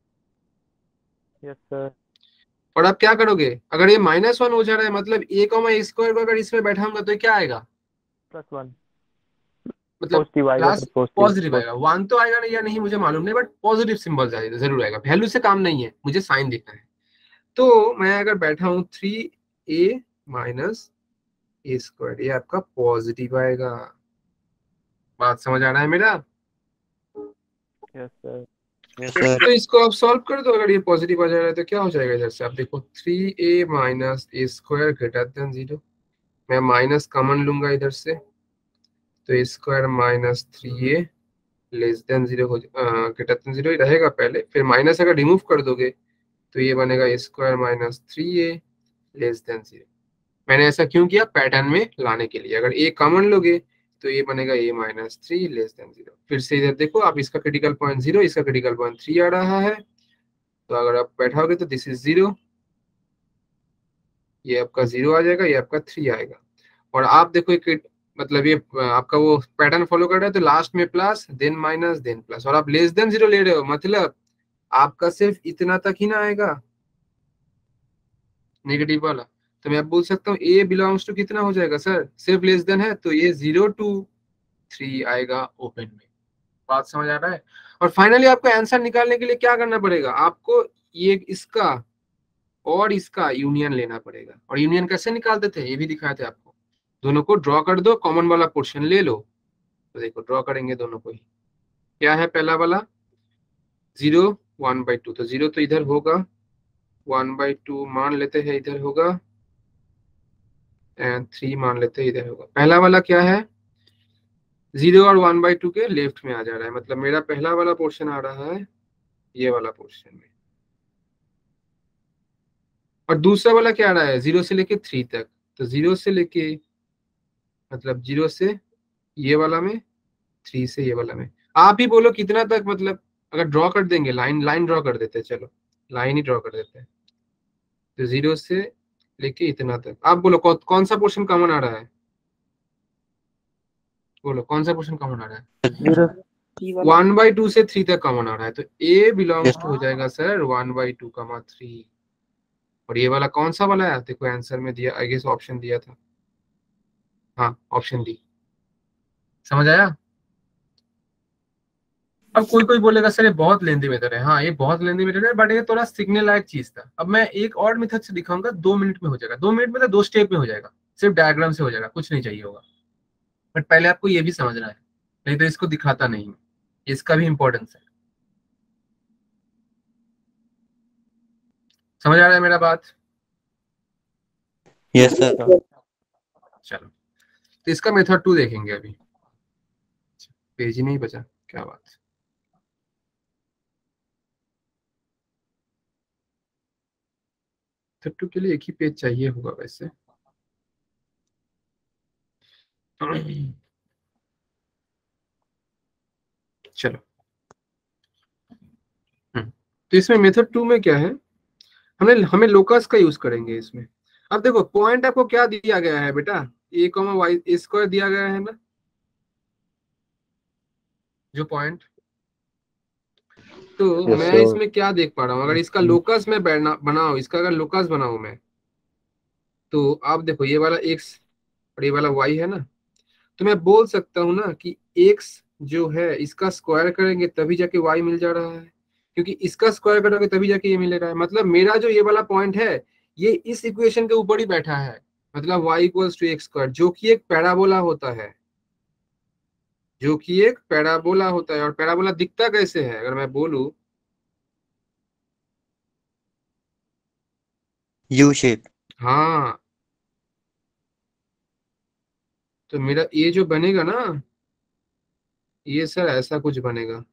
S3: Yes sir.
S1: और अब क्या करोगे, अगर ये माइनस वन हो जा रहा है, मतलब a कॉमा ए स्क्वायर को अगर इसमें बैठाऊंगा तो ये क्या आएगा,
S3: प्लस वन।
S1: मतलब
S3: पॉजिटिव आएगा
S1: क्लास
S3: सर, पॉजिटिव
S1: पॉजिटिव आएगा, वन तो आएगा नहीं या नहीं मुझे मालूम नहीं, बट पॉजिटिव सिंबल जरूर आएगा। वैल्यू से काम नहीं है, मुझे साइन देखना है। तो मैं अगर बैठा हूँ three a minus a square, ये आपका पॉजिटिव आएगा। बात समझ आ रहा है मेरा?
S3: Yes sir.
S2: Yes sir.
S1: तो इसको आप सॉल्व कर दो, अगर ये पॉजिटिव आ जा रहा है तो क्या हो जाएगा इधर से, आप देखो three a minus a square greater than zero, मैं माइनस कॉमन लूंगा इधर से, तो a square minus three a less than zero हो ग्रेटर देन जीरो ही रहेगा पहले, फिर माइनस अगर रिमूव कर दोगे तो ये बनेगा a square minus three a less than zero. मैंने ऐसा क्यों किया, पैटर्न में लाने के लिए। अगर ए कॉमन लोगे तो ये बनेगा a minus three less than zero. फिर से इधर देखो आप, इसका क्रिटिकल पॉइंट जीरो, इसका क्रिटिकल पॉइंट थ्री आ रहा है, तो अगर आप बैठाओगे तो दिस इज जीरो, ये आपका जीरो आ जाएगा, ये आपका थ्री आएगा। और आप देखो एक मतलब ये आपका वो पैटर्न फॉलो कर रहा है, तो लास्ट में plus then minus then plus, और आप लेस देन जीरो ले रहे हो, मतलब आपका सिर्फ इतना तक ही ना आएगा नेगेटिव वाला। तो मैं अब बोल सकता हूँ ए बिलोंग्स टू कितना हो जाएगा सर, सिर्फ लेस देन है तो ये जीरो टू थ्री आएगा ओपन में। बात समझ आ रहा है? और फाइनली आपको आंसर निकालने के लिए क्या करना पड़ेगा, आपको ये इसका और इसका यूनियन लेना पड़ेगा। और यूनियन कैसे निकालते थे ये भी दिखाए थे आपको। दोनों को ड्रॉ कर दो, कॉमन वाला पोर्शन ले लो। तो देखो ड्रॉ करेंगे दोनों को ही, क्या है पहला वाला जीरो वन बाई टू, तो जीरो तो इधर होगा, वन बाई टू मान लेते हैं इधर होगा, एंड थ्री मान लेते हैं इधर होगा। पहला वाला क्या है, जीरो और वन बाई टू के लेफ्ट में आ जा रहा है, मतलब मेरा पहला वाला पोर्शन आ रहा है ये वाला पोर्शन में, और दूसरा वाला क्या आ रहा है जीरो से लेके थ्री तक, तो जीरो से लेके मतलब जीरो से ये वाला में, थ्री से ये वाला में। आप ही बोलो कितना तक, मतलब अगर ड्रॉ कर देंगे, लाइन लाइन ड्रॉ कर देते हैं, चलो लाइन ही ड्रॉ कर देते हैं। तो जीरो से लेके इतना तक आप बोलो कौ, कौन सा पोर्शन कॉमन आ रहा है, बोलो कौन सा पोर्शन कॉमन आ रहा है?
S3: जीरो।
S1: वन बाई टू से थ्री तक कॉमन आ रहा है, तो ए बिलोंग्स टू हो जाएगा sir one by two comma three. और ये वाला कौन सा वाला है, देखो आंसर में दिया, आई गेस ऑप्शन दिया था, हाँ ऑप्शन डी। समझ आया? अब कोई कोई बोलेगा सर ये बहुत लेंदी मेथड है, हाँ ये बहुत लेंदी मेथड है, बट ये थोड़ा सीखने लायक चीज था। अब मैं एक और मेथड से दिखाऊंगा, दो मिनट में हो जाएगा, दो मिनट में तो दो स्टेप में हो जाएगा, सिर्फ डायग्राम से हो जाएगा, कुछ नहीं चाहिए होगा। बट पहले आपको ये भी समझना है, नहीं तो इसको दिखाता नहीं, इसका भी इंपॉर्टेंस है। समझ आ रहा है मेरा बात?
S2: Yes sir.
S1: चलो तो इसका मेथड टू देखेंगे अभी, पेज ही नहीं बचा, क्या बात। मेथड टू के लिए एक ही पेज चाहिए होगा वैसे। चलो तो इसमें मेथड टू में क्या है, हमने हमें लोकस का यूज करेंगे इसमें। अब देखो पॉइंट आपको क्या दिया गया है बेटा, ए कॉमा वाई स्क्वायर दिया गया है ना, जो पॉइंट, तो
S3: Yes,
S1: मैं
S3: sir.
S1: इसमें क्या देख पा रहा हूँ, अगर इसका लोकस में बनाओ, इसका अगर लोकस बनाऊ मैं, तो आप देखो ये वाला एक्स और ये वाला वाई है ना, तो मैं बोल सकता हूँ ना कि एक्स जो है इसका स्क्वायर करेंगे तभी जाके वाई मिल जा रहा है, क्योंकि इसका स्क्वायर करोगे तभी जाके ये मिल रहा है। मतलब मेरा जो ये वाला पॉइंट है ये इस इक्वेशन के ऊपर ही बैठा है, मतलब y equals to x square, जो कि एक पैराबोला होता है, जो कि एक पैराबोला होता है। और पैराबोला दिखता कैसे है, अगर मैं बोलूं
S2: यू शेप।
S1: हाँ, तो मेरा ये जो बनेगा ना, ये सर ऐसा कुछ बनेगा।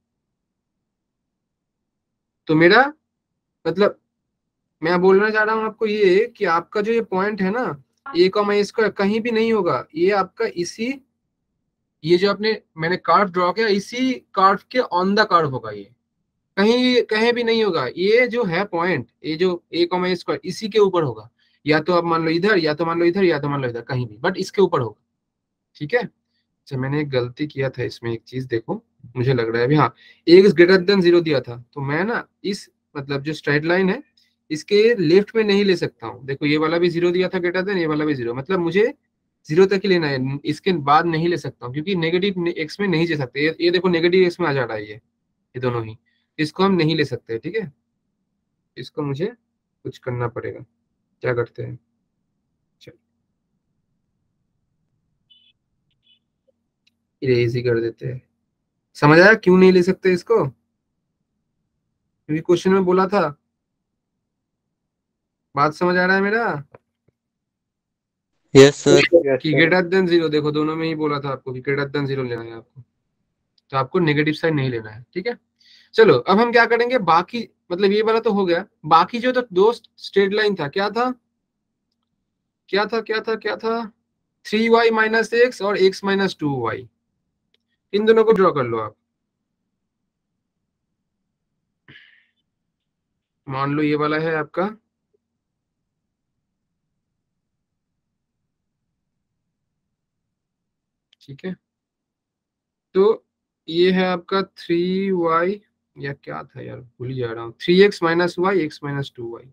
S1: तो मेरा मतलब मैं बोलना चाह रहा हूँ आपको ये कि आपका जो ये पॉइंट है ना, ए कॉमा ए स्क्वायर कहीं भी नहीं होगा, ये आपका इसी, ये जो आपने मैंने कार्व ड्रॉ किया इसी कार्व के ऑन द कार्व होगा, ये कहीं कहीं भी नहीं होगा। ये जो है पॉइंट, ये जो ए कॉमा ए स्क्वायर इसी के ऊपर होगा, या तो आप मान लो इधर, या तो मान लो इधर, या तो मान लो इधर, कहीं भी, बट इसके ऊपर होगा। ठीक है, अच्छा मैंने एक गलती किया था इसमें, एक चीज देखो, मुझे लग रहा है अभी, हाँ एक्स ग्रेटर देन जीरो दिया था, तो मैं ना इस मतलब जो स्ट्रेट लाइन है इसके लेफ्ट में नहीं ले सकता हूँ। देखो ये वाला भी जीरो दिया था ग्रेटर देन, ये वाला भी जीरो, मतलब मुझे जीरो तक ही लेना है, इसके बाद नहीं ले सकता हूँ क्योंकि नेगेटिव एक्स में नहीं ले सकते। ये, ये देखो नेगेटिव एक्स में आ जा रहा है ये ये दोनों ही, इसको हम नहीं ले सकते। ठीक है, इसको मुझे कुछ करना पड़ेगा। क्या करते हैं, इरेज कर देते हैं। समझ आया क्यों नहीं ले सकते इसको? क्योंकि क्वेश्चन में बोला था। बात समझ आ रहा है मेरा?
S2: Yes sir.
S1: कि ग्रेटर देन जीरो, देखो दोनों में ही बोला था आपको कि ग्रेटर देन जीरो लेना है आपको, तो आपको नेगेटिव साइड नहीं लेना है। ठीक है, चलो अब हम क्या करेंगे, बाकी मतलब ये वाला तो हो गया, बाकी जो तो दो स्ट्रेट लाइन था, क्या था क्या था क्या था क्या था थ्री वाई माइनस एक्स और एक्स माइनस टू वाई, इन दोनों को ड्रॉ कर लो आप। मान लो ये वाला है आपका, ठीक है, तो ये है आपका थ्री वाई, या क्या था यार भूल जा रहा हूँ, three x minus y x minus two y,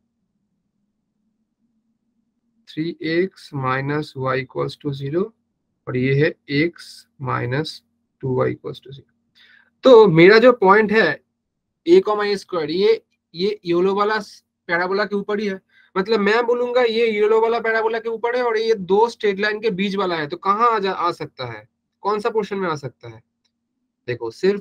S1: three x minus y equals to zero, और ये है x minus two y equals to zero. तो मेरा जो पॉइंट है ए कॉमा ए स्क्वायर, ये ये येलो वाला पैराबोला के ऊपर ही है, मतलब मैं बोलूंगा ये येलो वाला पैराबोला के ऊपर है और ये दो स्ट्रेट लाइन के बीच वाला है, तो कहाँ आ, जा, आ सकता है, कौन सा पोर्शन में आ सकता है? देखो सिर्फ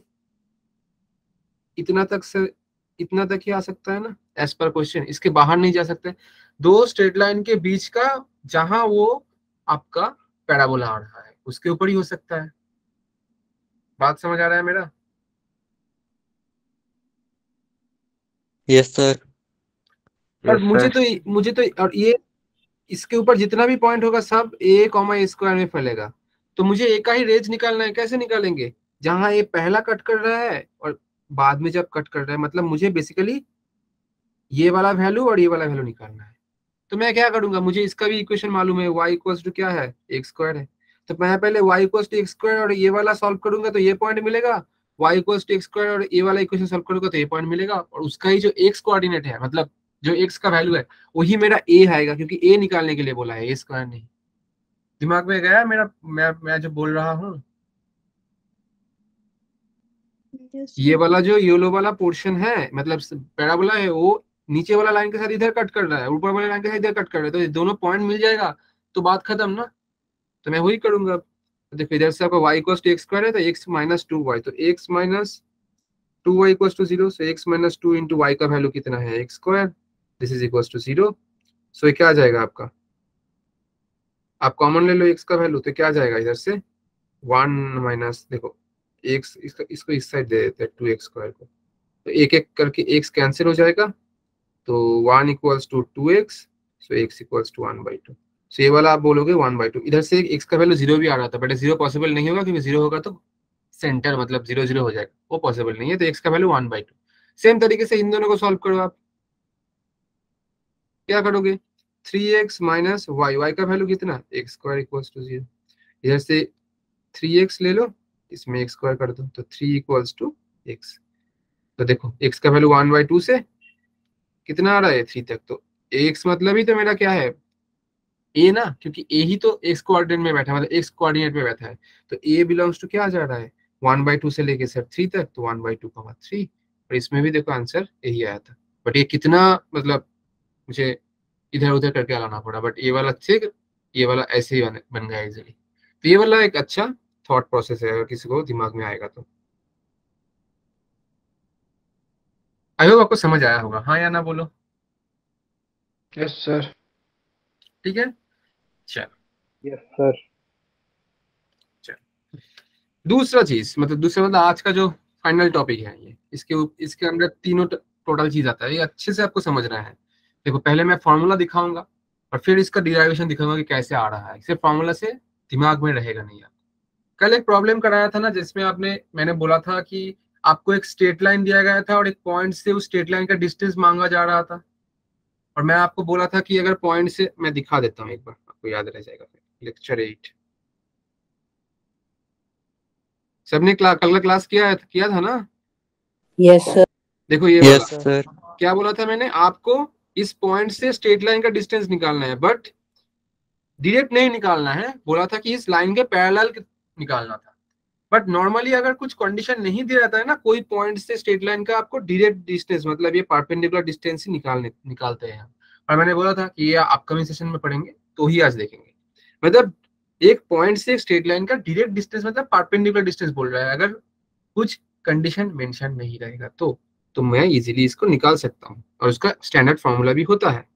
S1: इतना तक से इतना तक ही आ सकता है ना, एज पर क्वेश्चन, इसके बाहर नहीं जा सकते। दो स्ट्रेट लाइन के बीच का जहां वो आपका पैराबोला आ रहा है उसके ऊपर ही हो सकता है। बात समझ आ रहा है मेरा?
S2: Yes sir.
S1: और मुझे तो मुझे तो और ये इसके ऊपर जितना भी पॉइंट होगा सब ए कॉमा ए स्क्वायर में फैलेगा, तो मुझे ए का ही रेंज निकालना है। कैसे निकालेंगे? जहां ये पहला कट कर रहा है और बाद में जब कट कर रहा है, मतलब मुझे बेसिकली ये वाला वैल्यू और ये वाला वैल्यू निकालना है। तो मैं क्या करूंगा, मुझे इसका भी इक्वेशन मालूम है, y इक्वल्स टू क्या है, एक्स स्क्वायर है, तो मैं पहले y equals to x square और ये वाला सॉल्व करूंगा तो ये पॉइंट मिलेगा, y equals to x square और ये वाला इक्वेशन सॉल्व करूंगा तो ये पॉइंट मिलेगा, और उसका ही जो x कोऑर्डिनेट है, मतलब जो x का वैल्यू है वही मेरा a आएगा, क्योंकि a निकालने के लिए बोला है, a स्क्वायर नहीं। दिमाग में गया मेरा? मैं मैं जो बोल रहा हूँ, ये वाला जो येलो वाला पोर्शन है, मतलब पैराबोला है, वो नीचे वाला लाइन के साथ इधर कट कर रहा है, ऊपर वाले लाइन के साथ इधर कट कर रहा है, तो ये दोनों पॉइंट मिल जाएगा तो बात खत्म ना। तो मैं वही करूंगा। तो देखो इधर से आपका y equals to x square है, तो x माइनस टू वाई, तो x minus two y equals to zero, so x minus two into y का वैल्यू कितना है, x square, this is equals to zero. So ये क्या आ जाएगा आपका, आप कॉमन ले लो x का वैल्यू, तो क्या आ जाएगा इधर से वन माइनस, देखो x, इसको इसको इस साइड दे देते हैं टू एक्स स्क्वायर को, तो एक एक करके x कैंसिल हो जाएगा, तो one equals to two x, so x equals to one by two. So ये वाला आप बोलोगे वन बाई टू, इधर से x का वैल्यू जीरो भी आ रहा था, बट जीरो पॉसिबल नहीं होगा क्योंकि जीरो होगा तो सेंटर मतलब जीरो जीरो हो जाएगा, वो पॉसिबल नहीं है, तो x का value one by two. Same तरीके से इन दोनों को सॉल्व करो आप। क्या करोगे, three x minus y, y का वैल्यू कितना, x square equals to zero, इधर से थ्री एक्स ले लो, इसमें एक्स स्क्वायर कर दो, तो थ्री इक्वल्स टू एक्स। तो देखो x का वैल्यू वन बाई टू से कितना आ रहा है, थ्री तक, तो x मतलब ही तो मेरा क्या है, a ना, क्योंकि a ही तो x कोऑर्डिनेट में बैठा है, मतलब x कोऑर्डिनेट में बैठा है, तो a बिलोंग्स टू क्या आ जा रहा है, वन बाई टू से लेके सर थ्री तक, तो one by two comma three, और इसमें भी देखो आंसर यही आया था। बट ये कितना, मतलब मुझे इधर उधर करके लाना पड़ा, बट ये वाला ठीक, ये वाला ऐसे ही बन, बन गया इजिली। तो ये वाला एक अच्छा थॉट प्रोसेस है अगर किसी को दिमाग में आएगा तो। आई होप आपको समझ आया होगा, हाँ या ना बोलो।
S3: Yes sir.
S1: ठीक है, चलो
S3: यस सर।
S1: दूसरा चीज, मतलब दूसरा मतलब आज का जो फाइनल टॉपिक है ये, इसके उप- इसके अंदर तीनों टोटल चीज आता है, ये अच्छे से आपको समझना है। देखो पहले मैं फॉर्मूला दिखाऊंगा और फिर इसका डिराइवेशन दिखाऊंगा कि कैसे आ रहा है, सिर्फ फॉर्मूला से दिमाग में रहेगा नहीं। आप कल एक प्रॉब्लम कराया था ना, जिसमें आपने मैंने बोला था कि आपको एक स्ट्रेट लाइन दिया गया था और एक पॉइंट से उस स्ट्रेट लाइन का डिस्टेंस मांगा जा रहा था, और मैं आपको बोला था कि अगर पॉइंट से, मैं दिखा देता हूँ एक बार, आपको याद रह जाएगा। लेक्चर एट, सबने क्ला, कल का क्लास किया है, किया था ना?
S4: Yes sir.
S1: देखो ये
S2: यस
S1: वाला
S2: सर।
S1: क्या बोला था मैंने आपको, इस पॉइंट से स्ट्रेट लाइन का डिस्टेंस निकालना है, बट डायरेक्ट नहीं निकालना है, बोला था कि इस लाइन के पैरेलल निकालना था। बट नॉर्मली अगर कुछ कंडीशन नहीं दिया जाता है ना कोई पॉइंट से स्ट्रेट लाइन का, आपको डायरेक्ट डिस्टेंस मतलब ये परपेंडिकुलर डिस्टेंस ही निकालने निकालते हैं हम। और मैंने बोला था कि ये अपकमिंग सेशन में पढ़ेंगे तो ही आज देखेंगे। मतलब एक पॉइंट से स्ट्रेट लाइन का डायरेक्ट डिस्टेंस मतलब परपेंडिकुलर डिस्टेंस बोल रहा है, अगर कुछ कंडीशन मेंशन नहीं रहेगा तो तो मैं इजीली इसको निकाल सकता हूँ, और उसका स्टैंडर्ड फॉर्मूला भी होता है।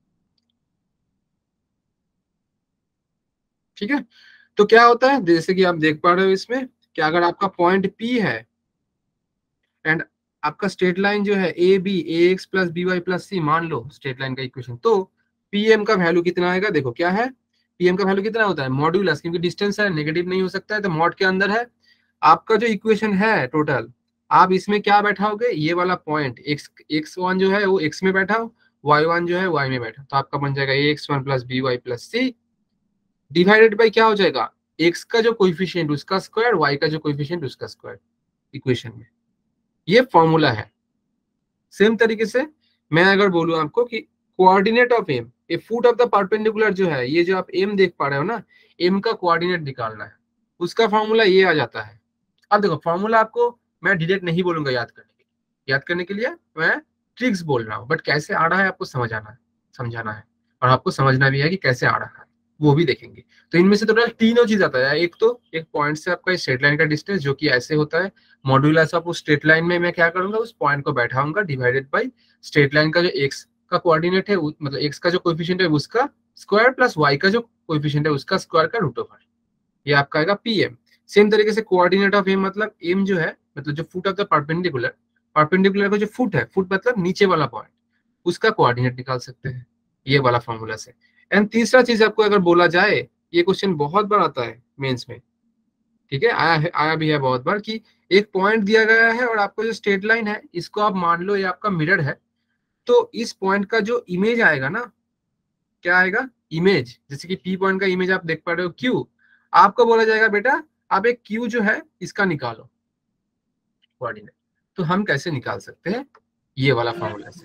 S1: ठीक है, तो क्या होता है जैसे कि आप देख पा रहे हो इसमें कि अगर आपका पॉइंट P है एंड आपका स्ट्रेट लाइन जो है a b a x plus B Y plus c, मान लो स्ट्रेट लाइन का इक्वेशन, तो पीएम का वैल्यू कितना आएगा, देखो क्या है, पीएम का वैल्यू कितना होता है मॉड्यूलस, क्योंकि डिस्टेंस है नेगेटिव नहीं हो सकता है तो मॉड के अंदर है। आपका जो इक्वेशन है टोटल, आप इसमें क्या बैठाओगे, ये वाला पॉइंट एक्स एक्स वन जो है वो एक्स में बैठाओ, वाई वन जो है वाई में बैठा, तो आपका बन जाएगा a x one plus B Y plus c divided by क्या हो जाएगा, एक्स का जो कोइफिशिएंट उसका स्क्वायर, वाई का जो कोइफिशिएंट उसका स्क्वायर इक्वेशन में। ये फॉर्मूला है। सेम तरीके से मैं अगर बोलूं आपको कि coordinate of M, a foot of the perpendicular जो है, ये जो आप एम देख पा रहे हो ना, एम का कोऑर्डिनेट निकालना है, उसका फॉर्मूला ये आ जाता है। अब देखो फॉर्मूला आपको मैं डायरेक्ट नहीं बोलूंगा याद करने के लिए, याद करने के लिए मैं ट्रिक्स बोल रहा हूँ, बट कैसे आ रहा है आपको समझ आना है, समझाना है, और आपको समझना भी है कि कैसे आ रहा है, वो भी देखेंगे। तो इनमें से टोटल तीनों चीज आता है, एक तो एक पॉइंट से आपका स्ट्रेट लाइन का डिस्टेंस जो कि ऐसे होता है, मॉड्यूलस ऑफ उस स्ट्रेट लाइन में मैं क्या करूंगा, उस पॉइंट को बैठाऊंगा डिवाइडेड बाई स्ट्रेट लाइन का जो एक्स का कोऑर्डिनेट है, मतलब एक्स का जो कोएफिशिएंट है उसका स्क्वायर प्लस वाई का जो कोएफिशिएंट है उसका स्क्वायर का रूट ओवर, ये आपका आएगा पीएम। सेम तरीके से कोऑर्डिनेट ऑफ एम मतलब एम जो है, मतलब जो foot of the perpendicular, perpendicular का जो फुट है, फुट मतलब नीचे वाला पॉइंट, उसका कोऑर्डिनेट निकाल सकते हैं ये वाला फॉर्मूला से। एंड तीसरा चीज आपको अगर बोला जाए, ये क्वेश्चन बहुत बार आता है मेंस में, ठीक है, आया है, आया भी है बहुत बार, कि एक पॉइंट दिया गया है और आपको जो स्ट्रेट लाइन है इसको आप मान लो ये आपका मिरर है, तो इस पॉइंट का जो इमेज आएगा ना, क्या आएगा इमेज, जैसे कि पी पॉइंट का इमेज आप देख पा रहे हो क्यू, आपको बोला जाएगा बेटा आप एक क्यू जो है इसका निकालो कोऑर्डिनेट। तो हम कैसे निकाल सकते हैं, ये वाला फॉर्मूला से।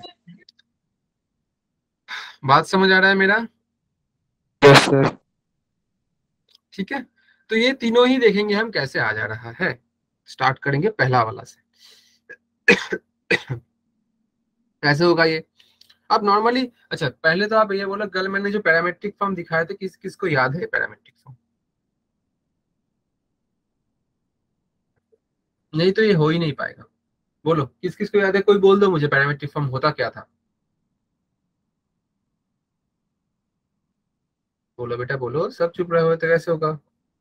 S1: बात समझ आ रहा है मेरा?
S3: Yes sir.
S1: ठीक है, तो ये तीनों ही देखेंगे हम कैसे आ जा रहा है। स्टार्ट करेंगे पहला वाला से। कैसे होगा ये, अब नॉर्मली, अच्छा पहले तो आप ये बोलो, कल मैंने जो पैरामेट्रिक फॉर्म दिखाए थे किस किसको याद है पैरामेट्रिक फॉर्म? नहीं तो ये हो ही नहीं पाएगा। बोलो किस किस को याद है, कोई बोल दो मुझे पैरामेट्रिक फॉर्म होता क्या था। बोलो बेटा बोलो, सब चुप रहे हुए तो कैसे होगा।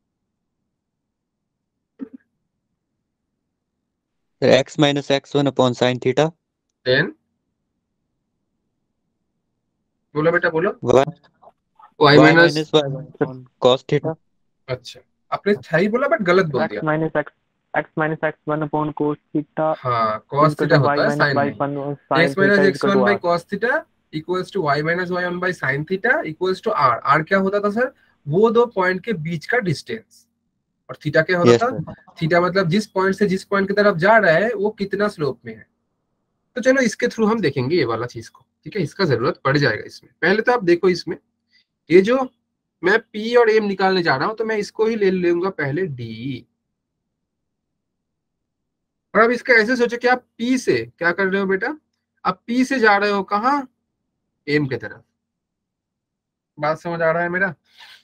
S2: X minus x one upon sin theta,
S1: then बोलो बेटा बोलो,
S2: one
S1: y
S2: y
S1: minus,
S2: minus y one upon cos theta.
S1: अच्छा आपने सही बोला बट गलत बोल
S3: एक्स
S1: दिया।
S3: Minus x x minus x one upon cos theta
S1: हाँ कॉस
S3: इक्वल
S1: थीटा
S3: टू
S1: होता
S3: वाई
S1: है
S3: माइनस
S1: साइन
S3: वाई
S1: नहीं।
S3: One sin
S1: x minus
S3: theta
S1: x
S3: equal
S1: one
S3: to
S1: by
S3: r.
S1: Cos theta equals to y minus y one by sin theta equals to r. R क्या होता था sir, वो दो point के बीच का distance, और theta क्या होता
S2: यस
S1: था,
S2: सर।
S1: थीटा मतलब जिस पॉइंट से जिस पॉइंट की तरफ जा रहा है वो कितना स्लोप में है। तो चलो इसके थ्रू हम देखेंगे ये वाला चीज को, ठीक है, इसका जरूरत पड़ जाएगा इसमें। पहले तो आप देखो इसमें, ये जो मैं पी और एम निकालने जा रहा हूं तो मैं इसको ही ले लूंगा पहले डी। और अब इसका ऐसे सोचो कि आप पी से क्या कर रहे हो बेटा, आप पी से जा रहे हो कहाँ, एम की तरफ। बात समझ आ रहा है मेरा?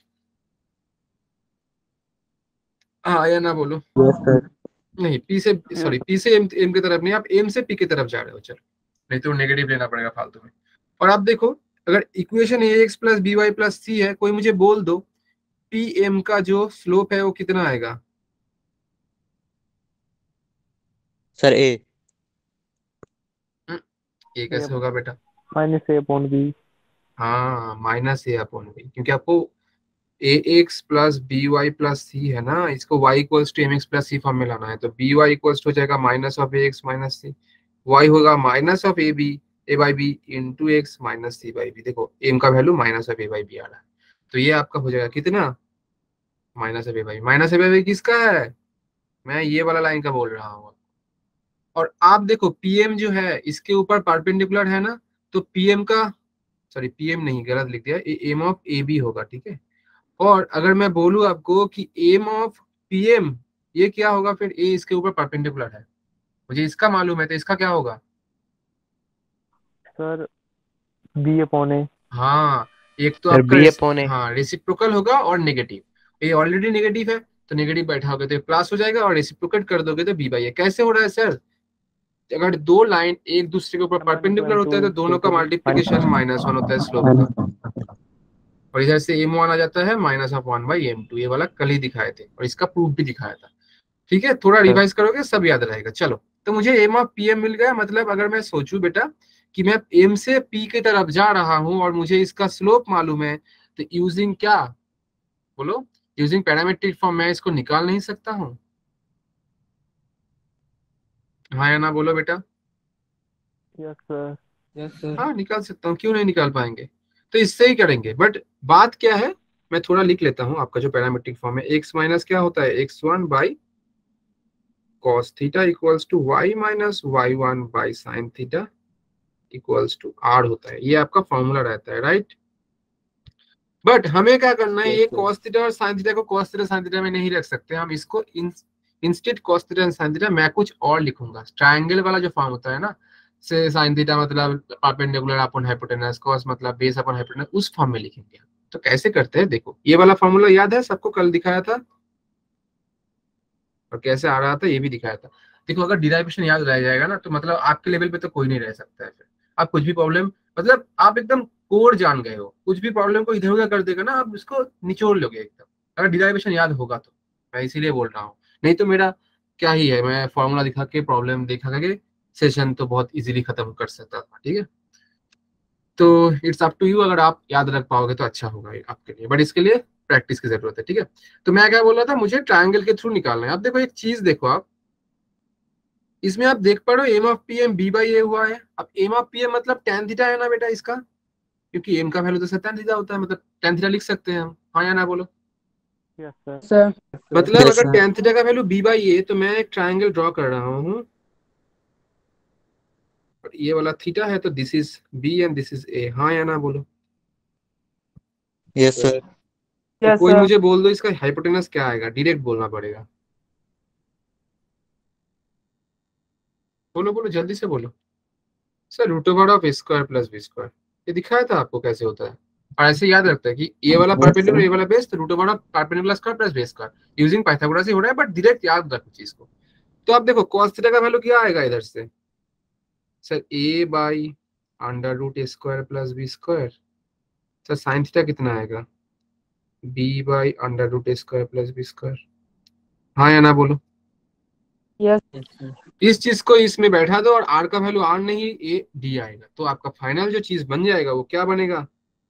S1: हाँ या ना बोलो।
S2: Yes sir.
S1: नहीं पी से, सॉरी पी से एम एम की तरफ नहीं, आप एम से पी की तरफ जा रहे हो, चलो नहीं तो नेगेटिव लेना पड़ेगा फालतू में। और आप देखो अगर equation a x plus B Y plus c है, कोई मुझे बोल दो पी एम का जो स्लोप है वो कितना आएगा।
S2: Sir a.
S1: ये कैसे होगा बेटा,
S3: माइनस ए अपॉन बी।
S1: हाँ माइनस ए अपॉन बी, क्योंकि आपको a x plus B Y plus c है ना, इसको y equals to m x plus c form में लाना है, तो बी वाई इक्वल्स हो जाएगा minus of a x minus c, y होगा minus of a b a by b into x minus c by b. देखो M का value minus of a by b आ रहा है, तो ये आपका हो जाएगा कितना, minus of a by, minus of a by किसका है, मैं ये वाला लाइन का बोल रहा हूँ। और आप देखो पीएम जो है इसके ऊपर परपेंडिकुलर है ना, तो पीएम का, सॉरी पीएम नहीं गलत लिख दिया, एम ऑफ ए बी होगा, ठीक है। और अगर मैं बोलूं आपको कि एम ऑफ पीएम ये क्या होगा, फिर ए इसके ऊपर परपेंडिकुलर है, मुझे इसका मालूम है, तो इसका क्या होगा?
S3: Sir b upon a.
S1: हाँ, एक तो
S4: सर
S1: आपका
S4: बी
S1: रेस,
S4: अपॉन ए।
S1: हाँ रेसिप्रोकल होगा और नेगेटिव, ये ऑलरेडी नेगेटिव है तो नेगेटिव बैठा होगा तो प्लस हो जाएगा, और रेसिप्रोकेट कर दोगे तो बी बाई ए। कैसे हो रहा है सर? अगर दो लाइन एक दूसरे के ऊपर
S3: वन
S1: परपेंडिकुलर
S3: इक्वल
S1: होता है तो
S3: टू
S1: दोनों का मल्टीप्लीकेशन माइनस वन होता है स्लोप का, और इधर से एम वन आ जाता है minus of one by m two. ये वाला कल ही दिखाए थे और इसका प्रूफ भी दिखाया था। ठीक है, थोड़ा रिवाइज करोगे सब याद रहेगा। चलो, तो मुझे एम ऑफ पी एम मिल गया। मतलब अगर मैं सोचूं बेटा कि मैं एम से पी की तरफ जा रहा हूं और मुझे इसका स्लोप मालूम है, तो यूजिंग क्या, बोलो, यूजिंग पैरामेट्रिक फॉर्म मैं इसको निकाल नहीं सकता हूं? हाँ या ना बोलो बेटा?
S3: Yes sir.
S4: Yes sir.
S1: हाँ निकाल सकता हूँ, क्यों नहीं निकाल पाएंगे? तो इससे ही करेंगे। बट बात क्या है, मैं थोड़ा लिख लेता हूँ। आपका जो पैरामेट्रिक फॉर्म है, एक्स माइनस क्या होता है, x one by cos theta equals to y minus y one by sin theta equals to r होता है। ये आपका फॉर्मूला रहता है, राइट? बट हमें क्या करना है, ये कॉस थीटा और साइन थीटा को कॉस थीटा साइन थीटा में नहीं रख सकते हम, इसको instead cos theta and sin theta मैं कुछ और लिखूंगा। ट्रायंगल वाला जो फॉर्म होता है ना, से साइन थीटा मतलब परपेंडिकुलर अपॉन हाइपोटेनस, कॉस मतलब बेस अपॉन हाइपोटेनस, उस फॉर्म में लिखेंगे। तो कैसे करते हैं देखो, ये वाला फॉर्मूला याद है सबको, कल दिखाया था, और कैसे आ रहा था ये भी दिखाया था। देखो, अगर डिराइवेशन याद रह जाएगा ना, तो मतलब आपके लेवल पे तो कोई नहीं रह सकता है। फिर आप कुछ भी प्रॉब्लम, मतलब आप एकदम कोर जान गए हो, कुछ भी प्रॉब्लम को इधर उधर कर देगा ना, आप उसको निचोड़ लोगे एकदम, अगर डिराइवेशन याद होगा तो। मैं इसीलिए बोल रहा हूँ, नहीं तो मेरा क्या ही है, मैं फॉर्मूला दिखा के प्रॉब्लम दिखा के सेशन तो बहुत इजीली खत्म कर सकता था। ठीक है, तो इट्स अप टू यू, अगर आप याद रख पाओगे तो अच्छा होगा आपके लिए, बट इसके लिए प्रैक्टिस की जरूरत है। ठीक है, तो मैं क्या बोल रहा था, मुझे ट्रायंगल के थ्रू निकालना है। अब देखो एक चीज देखो, आप इसमें आप देख पा रहे हो m of P M b by a हुआ है। अब एम ऑफ पी एम मतलब टेन थीटा है ना बेटा इसका, क्योंकि एम का वैल्यू तो टेन थीटा होता है, मतलब टेन थीटा लिख सकते हैं हम। हाँ या ना बोलो?
S3: Yes sir.
S4: सर
S1: मतलब
S2: Yes,
S1: अगर
S2: sir.
S1: टेन थीटा का वैल्यू बी बाई ए, तो मैं एक ट्रायंगल ड्रॉ कर रहा हूँ, और ये वाला थीटा है, तो this is b and this is a. हाँ या ना बोलो?
S2: Yes, sir.
S1: तो कोई मुझे बोल दो इसका हाइपोटेनस क्या आएगा, डायरेक्ट बोलना पड़ेगा। बोलो बोलो जल्दी से बोलो। Sir root over of square plus b square, ये दिखाया था आपको कैसे होता है। और ऐसे याद रखता है कि ये वाला
S2: Yes,
S1: परपेंडिकुलर,
S2: sir.
S1: ये वाला बेस, तो root over of perpendicular square plus base square using Pythagoras ही हो रहा है, बट डायरेक्ट याद रखो चीज को। तो आप देखो cos थीटा का वैल्यू क्या आएगा इधर से, sir a by under root square plus b square. Sir sin theta कितना आएगा, b by under root square plus b square. हाँ या ना बोलो?
S4: यस
S1: इस चीज को इसमें बैठा दो, और r का वैल्यू r नहीं ए डी आएगा, तो आपका फाइनल जो चीज बन जाएगा वो क्या बनेगा,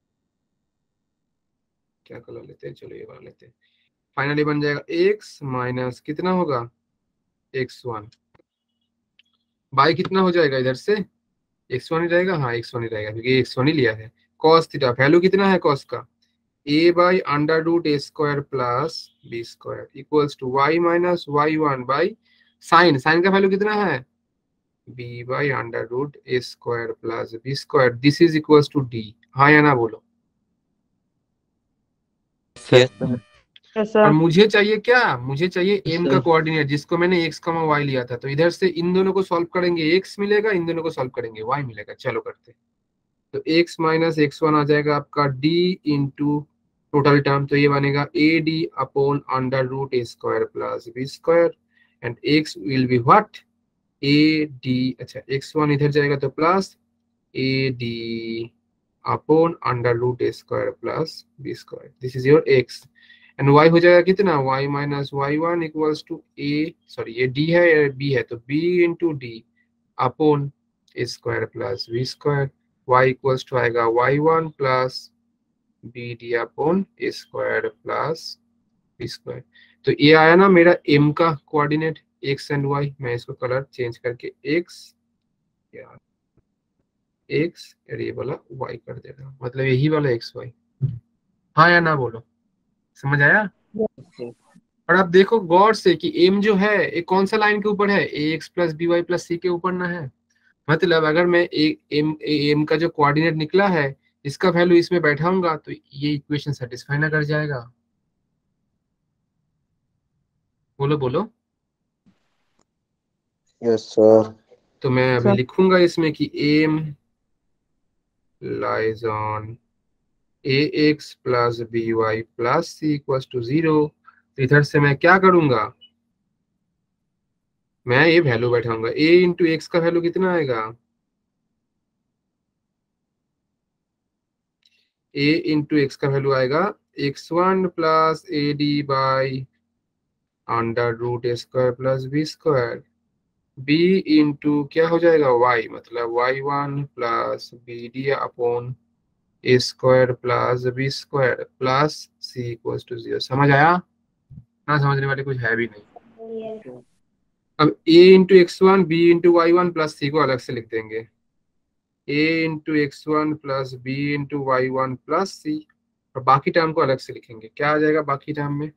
S1: क्या कलर लेते हैं, चलो ये वाला लेते हैं। फाइनली बन जाएगा x माइनस कितना होगा, एक्स वन बाई कितना हो जाएगा इधर से, एक्स वन ही रहेगा। हाँ एक्स वन ही रहेगा, क्योंकि एक्स वन ही लिया है। कॉस थीटा वैल्यू कितना है कॉस का, a by under root a square plus b square equals to y minus y one by sin, sin का वैल्यू कितना है, b by under root a square plus b square, this is equals to d। हाँ या ना बोलो?
S2: Yes, sir.
S1: और मुझे चाहिए क्या, मुझे चाहिए m का कोऑर्डिनेट, जिसको मैंने x कमा y लिया था। तो इधर से इन दोनों को सॉल्व करेंगे x मिलेगा, इन दोनों को सॉल्व करेंगे y मिलेगा। चलो करते। तो x माइनस एक्स वन आ जाएगा आपका d इंटू टोटल टर्म, तो ये बनेगा a d upon under root a square plus b square, and x will be what, a d, अच्छा एक्स वन इधर जाएगा तो plus a d upon under root a square plus b square, this is your x, and y हो जाएगा कितना, y minus y one equals to a, sorry ये d है या b है, तो b into d upon a square plus b square, y equals to आएगा y one plus b d upon a square plus b square. तो ये आया ना मेरा m का कोऑर्डिनेट x एंड y। मैं इसको कलर चेंज करके x या x और ये वाला y कर दे रहा हूँ, मतलब यही वाला x y। हाँ या ना बोलो? समझ आया? और आप देखो गौर से कि m जो है ये कौन सा लाइन के ऊपर है, ax plus B Y plus c के ऊपर ना है। मतलब अगर मैं एक m m का जो कोऑर्डिनेट निकला है, इसका वैल्यू इसमें बैठाऊंगा तो ये इक्वेशन सेटिस्फाई ना कर जाएगा। बोलो बोलो।
S2: Yes sir.
S1: तो मैं अभी
S4: सर
S1: लिखूंगा इसमें कि M lies on a x plus B Y plus C equals to zero. इधर से मैं क्या करूंगा, मैं ये वैल्यू बैठाऊंगा। ए इंटू एक्स का वैल्यू कितना आएगा, ए इंटू एक्स का वैल्यू आएगा x one plus a d by under root a square plus b square. B into क्या हो जाएगा वाई, मतलब y one plus b d upon a square plus b square plus C equals to zero. समझ आया ना? समझने वाले कुछ है भी नहीं। अब a into x one B into Y one plus c को अलग से लिख देंगे। a into x one plus b into Y one plus c, और बाकी टर्म को अलग से लिखेंगे। क्या आ जाएगा बाकी टर्म में,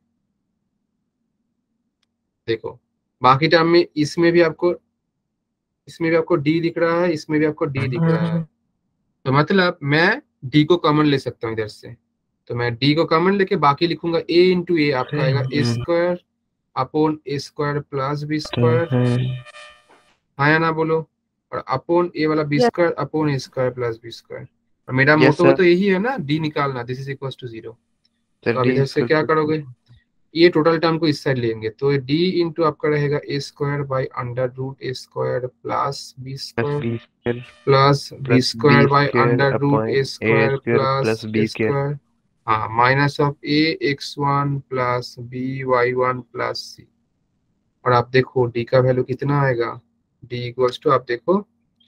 S1: देखो बाकी टर्म में इसमें भी आपको इसमें भी आपको d दिख रहा है, इसमें भी आपको d दिख रहा है। तो मतलब मैं d को कॉमन ले सकता हूँ इधर से। तो मैं d को कॉमन लेके बाकी लिखूंगा। a इंटू ए आपका आएगा a square upon a square plus b square, हाँ या ना बोलो। और अपॉन ए वाला b
S4: yes
S1: square upon a square plus b square. और मेरा
S2: यस
S1: मोटो
S2: सर।
S1: तो यही है ना, डी निकालना, this is equal to zero.
S2: Sir
S1: तो अब
S2: डी
S1: इधर से क्या करोगे, ये टोटल टर्म को इस साइड लेंगे। तो डी इंटू आपका रहेगा a square by under root a square plus b square
S2: b square
S1: plus b
S2: plus
S1: square
S2: b
S1: by
S2: square
S1: under root
S2: upon
S1: a
S2: a
S1: square
S2: square
S1: plus
S2: plus
S1: a
S2: b square.
S1: Square, हाँ minus of a x one plus B Y one plus c. और आप देखो D का value कितना आएगा, D equals to, आप देखो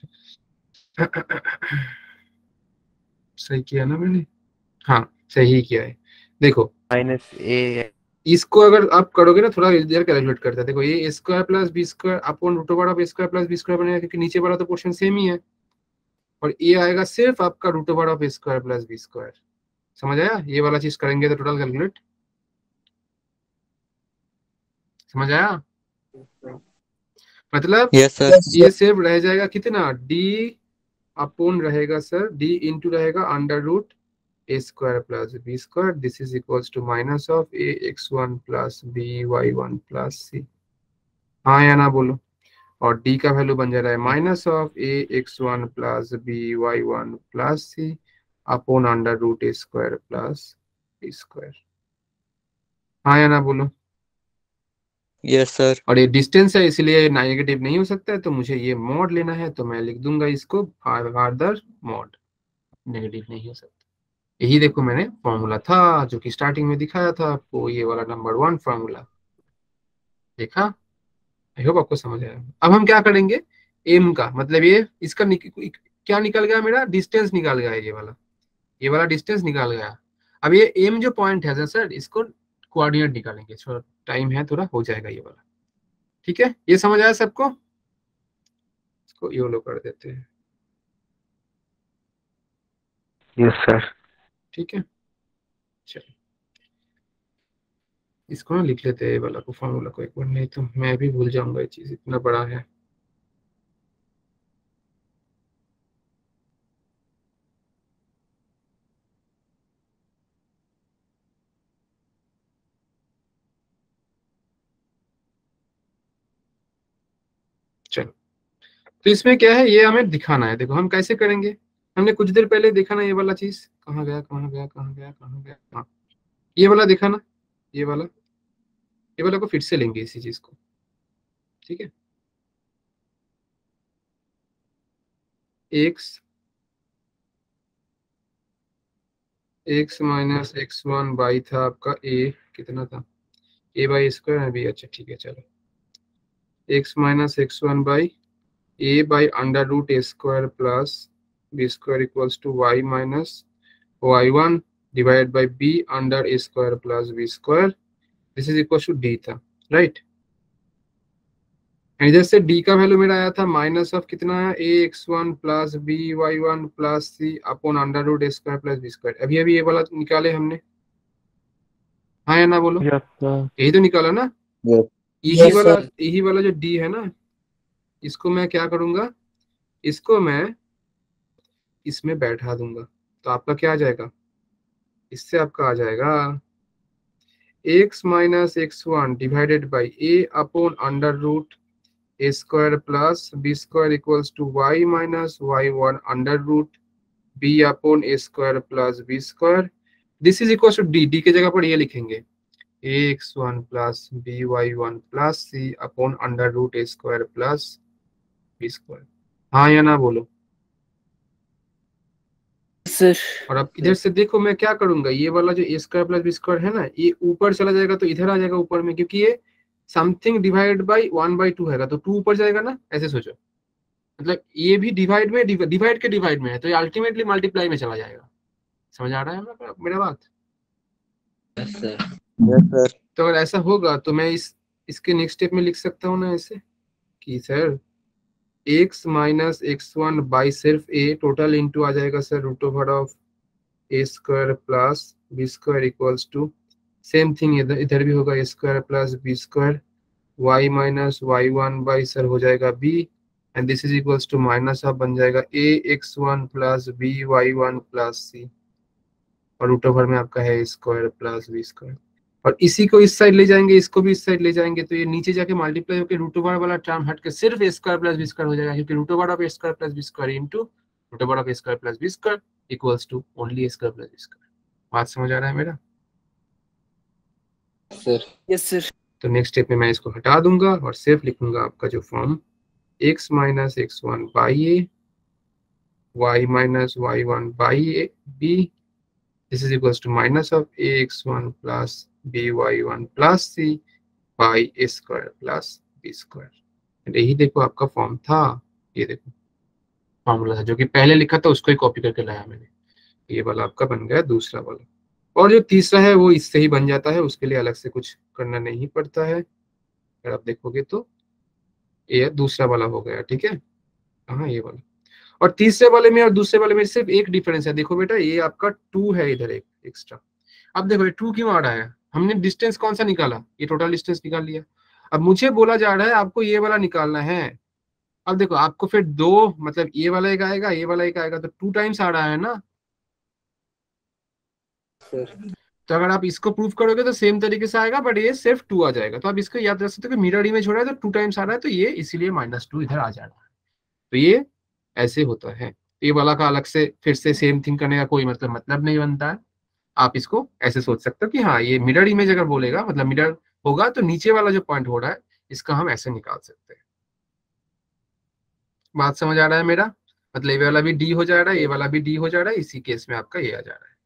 S1: सही किया ना मैंने, हाँ सही किया है। देखो
S2: माइनस ए
S1: इसको अगर आप करोगे ना, थोड़ा इधर कैलकुलेट करता है। देखो ये a square plus b square upon root over of a square plus b square बनेगा, क्योंकि नीचे वाला तो पोर्शन सेम ही है। और ये आएगा सिर्फ आपका root over of a square plus b square. समझ आया? ये वाला चीज करेंगे तो टोटल कैलकुलेट, समझ आया? मतलब
S2: यस सर।
S1: ये सिर्फ रह जाएगा कितना, डी अपॉन रहेगा सर, डी इंटू रहेगा under root a square plus b square, this is equals to minus of a x one plus b y one plus c, हाँ या ना बोलो। और d का वैल्यू बन जा रहा है minus of a x one plus b y one plus c upon under root a square plus b square, हाँ या ना बोलो।
S2: Yes sir.
S1: और ये डिस्टेंस है इसलिए नेगेटिव नहीं हो सकता है, तो मुझे ये मॉड लेना है, तो मैं लिख दूंगा इसको फादर मॉड, नेगेटिव नहीं हो सकता। यही देखो मैंने फॉर्मूला था जो कि स्टार्टिंग में दिखाया था आपको, ये वाला नंबर वन फॉर्मूला देखा। आई होप आपको समझ आया। अब हम क्या करेंगे, एम का मतलब ये इसका निक, क्या निकल गया, मेरा डिस्टेंस निकल गया, ये वाला ये वाला डिस्टेंस निकल गया। अब ये एम जो पॉइंट है सर, इसको कोऑर्डिनेट निकालेंगे, थोड़ा टाइम है, थोड़ा हो जाएगा ये वाला। ठीक है, ये समझ आया सबको? इसको योलो कर देते हैं।
S2: Yes sir.
S1: ठीक है, चलो इसको ना लिख लेते हैं, ये वाला को फॉर्मूला को एक बार, नहीं तो मैं भी भूल जाऊंगा, ये चीज इतना बड़ा है। चलो, तो इसमें क्या है, ये हमें दिखाना है। देखो हम कैसे करेंगे, हमने कुछ देर पहले देखा ना, ये वाला चीज कहाँ गया कहाँ गया कहाँ गया कहाँ गया, हाँ ये वाला देखा ना, ये वाला ये वाला को फिर से लेंगे इसी चीज को। ठीक है, x x minus x one by था आपका ए, कितना था, ए बाई स्क्वायर है भी, अच्छा ठीक है चलो, x minus x one by a by under root a square plus b square equals to y minus y one divide by b under a square plus b square, this is equal to d था, right. इधर से D का value मेरा आया था minus of कितना है, a x one plus B Y one plus c upon under root a square plus b square. अभी अभी ये वाला निकाले हमने, हाँ या ना बोलो,
S3: यस सर।
S1: यही तो निकाला ना।
S2: यस
S1: यही वाला यही वाला जो डी है ना, इसको मैं क्या करूंगा, इसको मैं इसमें बैठा दूंगा, तो आपका क्या आ जाएगा, इससे आपका आ जाएगा x minus x one divided by a upon under root a square plus b square equals to y minus y one under root b upon a square plus b square, this is equal to d, d की जगह पर ये लिखेंगे a x one plus B Y one plus c upon under root a square plus b square. हाँ या ना बोलो।
S4: Sir
S1: और अब इधर से देखो मैं क्या करूंगा, ये वाला जो a square plus b square है ना, ये ऊपर चला जाएगा तो इधर आ जाएगा ऊपर में, क्योंकि ये something divide by one by two है तो टू ऊपर जाएगा ना, ऐसे सोचो। मतलब ये भी डिवाइड में डिवाइड के डिवाइड में है तो ये अल्टीमेटली मल्टीप्लाई में चला जाएगा। समझ आ रहा है मेरा मेरा बात?
S2: Yes sir. Yes sir.
S1: तो अगर ऐसा होगा तो मैं इस इसके नेक्स्ट स्टेप में लिख सकता हूँ ना ऐसे कि sir x minus x one by सिर्फ ए टोटल इंटू आ जाएगा sir root over of a square plus b square equals to same thing इधर इधर भी होगा a square plus b square y minus y one by sir हो जाएगा b and this is equals to minus of बन जाएगा a x one plus B Y one plus c और root over में आपका है स्क्वायर प्लस बी स्क्वायर। और इसी को इस साइड ले जाएंगे, इसको भी इस साइड ले जाएंगे तो ये नीचे जाके मल्टीप्लाई होकर रूट ओवर वाला टर्म हट के सिर्फ a square plus b square हो जाएगा, क्योंकि root over of a square plus b square into root over of a square plus b square equals to only a square plus b square. बात समझ आ रहा है मेरा?
S2: सर।
S4: Yes sir.
S1: तो नेक्स्ट स्टेप में मैं इसको हटा दूंगा और सिर्फ लिखूंगा आपका जो form x minus x one by a y minus y one by a b, this is equals to minus of a x one plus B Y one plus c by a square plus b square. यही देखो आपका form था, ये देखो formula था जो कि पहले लिखा था उसको ही कॉपी करके लाया मैंने। ये वाला आपका बन गया दूसरा वाला, और जो तीसरा है वो इससे ही बन जाता है, उसके लिए अलग से कुछ करना नहीं पड़ता है। अगर आप देखोगे तो ये दूसरा वाला हो गया, ठीक है। हाँ ये वाला, और तीसरे वाले में और दूसरे वाले में सिर्फ एक डिफरेंस है। देखो बेटा ये आपका टू है इधर एक एक्स्ट्रा। अब देखो ये टू क्यों आ रहा है, हमने डिस्टेंस कौन सा निकाला, ये टोटल डिस्टेंस निकाल लिया। अब मुझे बोला जा रहा है आपको ये वाला निकालना है। अब देखो आपको फिर दो मतलब ये वाला एक आएगा ये वाला एक आएगा तो टू टाइम्स आ रहा है ना। तो अगर आप इसको प्रूव करोगे तो सेम तरीके से आएगा, बट ये सिर्फ टू आ जाएगा। तो आप इसको याद रख सकते हो कि मिरर इमेज हो रहा है तो टू टाइम्स आ रहा है, तो ये इसीलिए माइनस टू इधर आ जा रहा है। तो ये ऐसे होता है। ये वाला का अलग से फिर से सेम थिंग करने का कोई मतलब मतलब नहीं बनता है। आप इसको ऐसे सोच सकते हो कि हाँ ये मिरर इमेज अगर बोलेगा मतलब मिरर होगा तो नीचे वाला जो पॉइंट हो रहा है इसका हम ऐसे निकाल सकते हैं। बात समझ आ रहा है मेरा? मतलब ये वाला भी डी हो जा रहा है, ये वाला भी डी हो जा रहा है, इसी केस में आपका ये आ जा रहा है।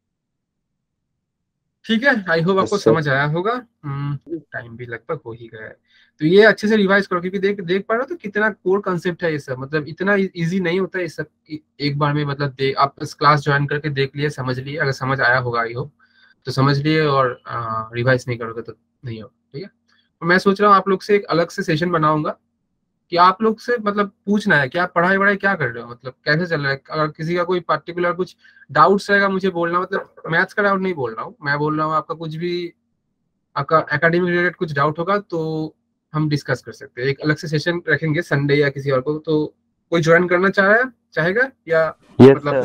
S1: ठीक है, आई होप आपको समझ आया होगा। टाइम भी लगभग हो ही गया है, तो ये अच्छे से रिवाइज करो, क्योंकि देख देख पा रहे हो तो कितना कोर कंसेप्ट है ये सब। मतलब इतना इजी नहीं होता है ये सब एक बार में। मतलब देख आप इस क्लास ज्वाइन करके देख लिए, समझ लिए, अगर समझ आया होगा आई होप तो समझ लिए, और रिवाइज नहीं करोगे तो नहीं होगा। ठीक है, तो मैं सोच रहा हूँ आप लोग से एक अलग से सेशन बनाऊंगा कि आप लोग से मतलब पूछना है कि आप पढ़ाई वढ़ाई क्या कर रहे हो, मतलब कैसे चल रहा है। अगर किसी का कोई पर्टिकुलर कुछ डाउट्स रहेगा मुझे बोलना, मतलब मैथ्स का डाउट नहीं बोल रहा हूँ मैं, बोल रहा हूँ आपका कुछ भी आपका एकेडमिक रिलेटेड कुछ डाउट होगा तो हम डिस्कस कर सकते हैं। एक अलग से सेशन रखेंगे संडे या किसी और को, तो कोई ज्वाइन करना चाह रहा है चाहेगा या
S2: यस
S1: मतलब
S2: सर।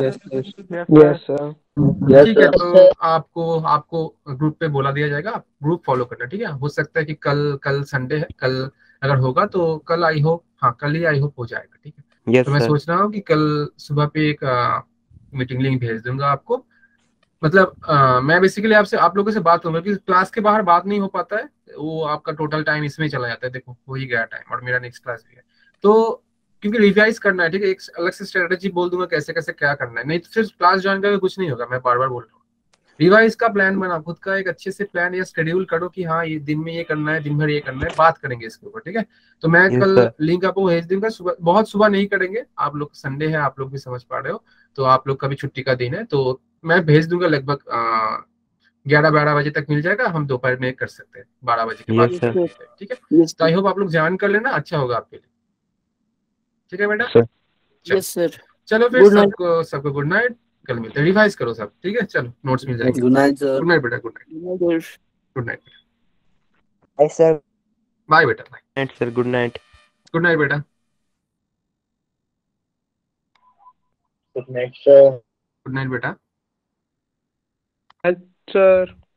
S3: Yes sir.
S1: ठीक है, तो आपको आपको ग्रुप पे बोला दिया जाएगा, आप ग्रुप फॉलो करना। ठीक है, हो सकता है कि कल कल संडे है, कल अगर होगा तो कल आई होप, हाँ कल ही आई होप हो जाएगा। ठीक है,
S2: यस
S1: तो मैं
S2: सर।
S1: सोच रहा हूँ कि कल सुबह पे एक मीटिंग लिंक भेज दूंगा आपको। मतलब आ, मैं बेसिकली आपसे आप लोगों से बात करूंगा कि क्लास के बाहर बात नहीं हो पाता है, वो आपका टोटल टाइम इसमें ही चला जाता है। देखो हो ही गया टाइम और मेरा नेक्स्ट क्लास भी है, तो क्योंकि रिवाइज करना है। ठीक है, एक अलग से स्ट्रेटेजी बोल दूंगा कैसे कैसे क्या करना है, नहीं तो सिर्फ क्लास ज्वाइन करके कुछ नहीं होगा। मैं बार बार बोल रहा हूँ, रिवाइज का प्लान बना, खुद का एक अच्छे से प्लान या शेड्यूल करो कि हाँ ये दिन में ये करना है, दिन भर ये करना है, बात करेंगे इसके ऊपर। ठीक है, तो मैं
S2: Yes,
S1: कल
S2: sir.
S1: लिंक आपको भेज दूंगा। सुबह बहुत सुबह नहीं करेंगे, आप लोग संडे है आप लोग भी समझ पा रहे हो, तो आप लोग का भी छुट्टी का दिन है, तो मैं भेज दूंगा लगभग ग्यारह बारह बजे तक मिल जाएगा। हम दोपहर में कर सकते हैं, बारह बजे के बाद
S2: Yes,
S1: कर
S2: sir.
S1: सकते हैं। ठीक है, तो आई होप आप लोग ज्वाइन कर लेना, अच्छा होगा आपके लिए। ठीक है बेटा,
S2: Sir.
S1: चलो
S4: यस सर।
S1: चलो फिर
S4: गुड नाइट।
S1: सबको सबको गुड नाइट, कल मिलते हैं। रिवाइज करो सब, ठीक है, चलो नोट्स मिल जाएंगे।
S4: Good night sir.
S1: Good night बेटा, good night,
S4: good night sir.
S1: Good night,
S2: Hi, sir.
S1: Bye बेटा, bye,
S2: Night, sir. Good night.
S1: Good night बेटा,
S2: Good night, sir.
S1: Good night बेटा।
S3: सर।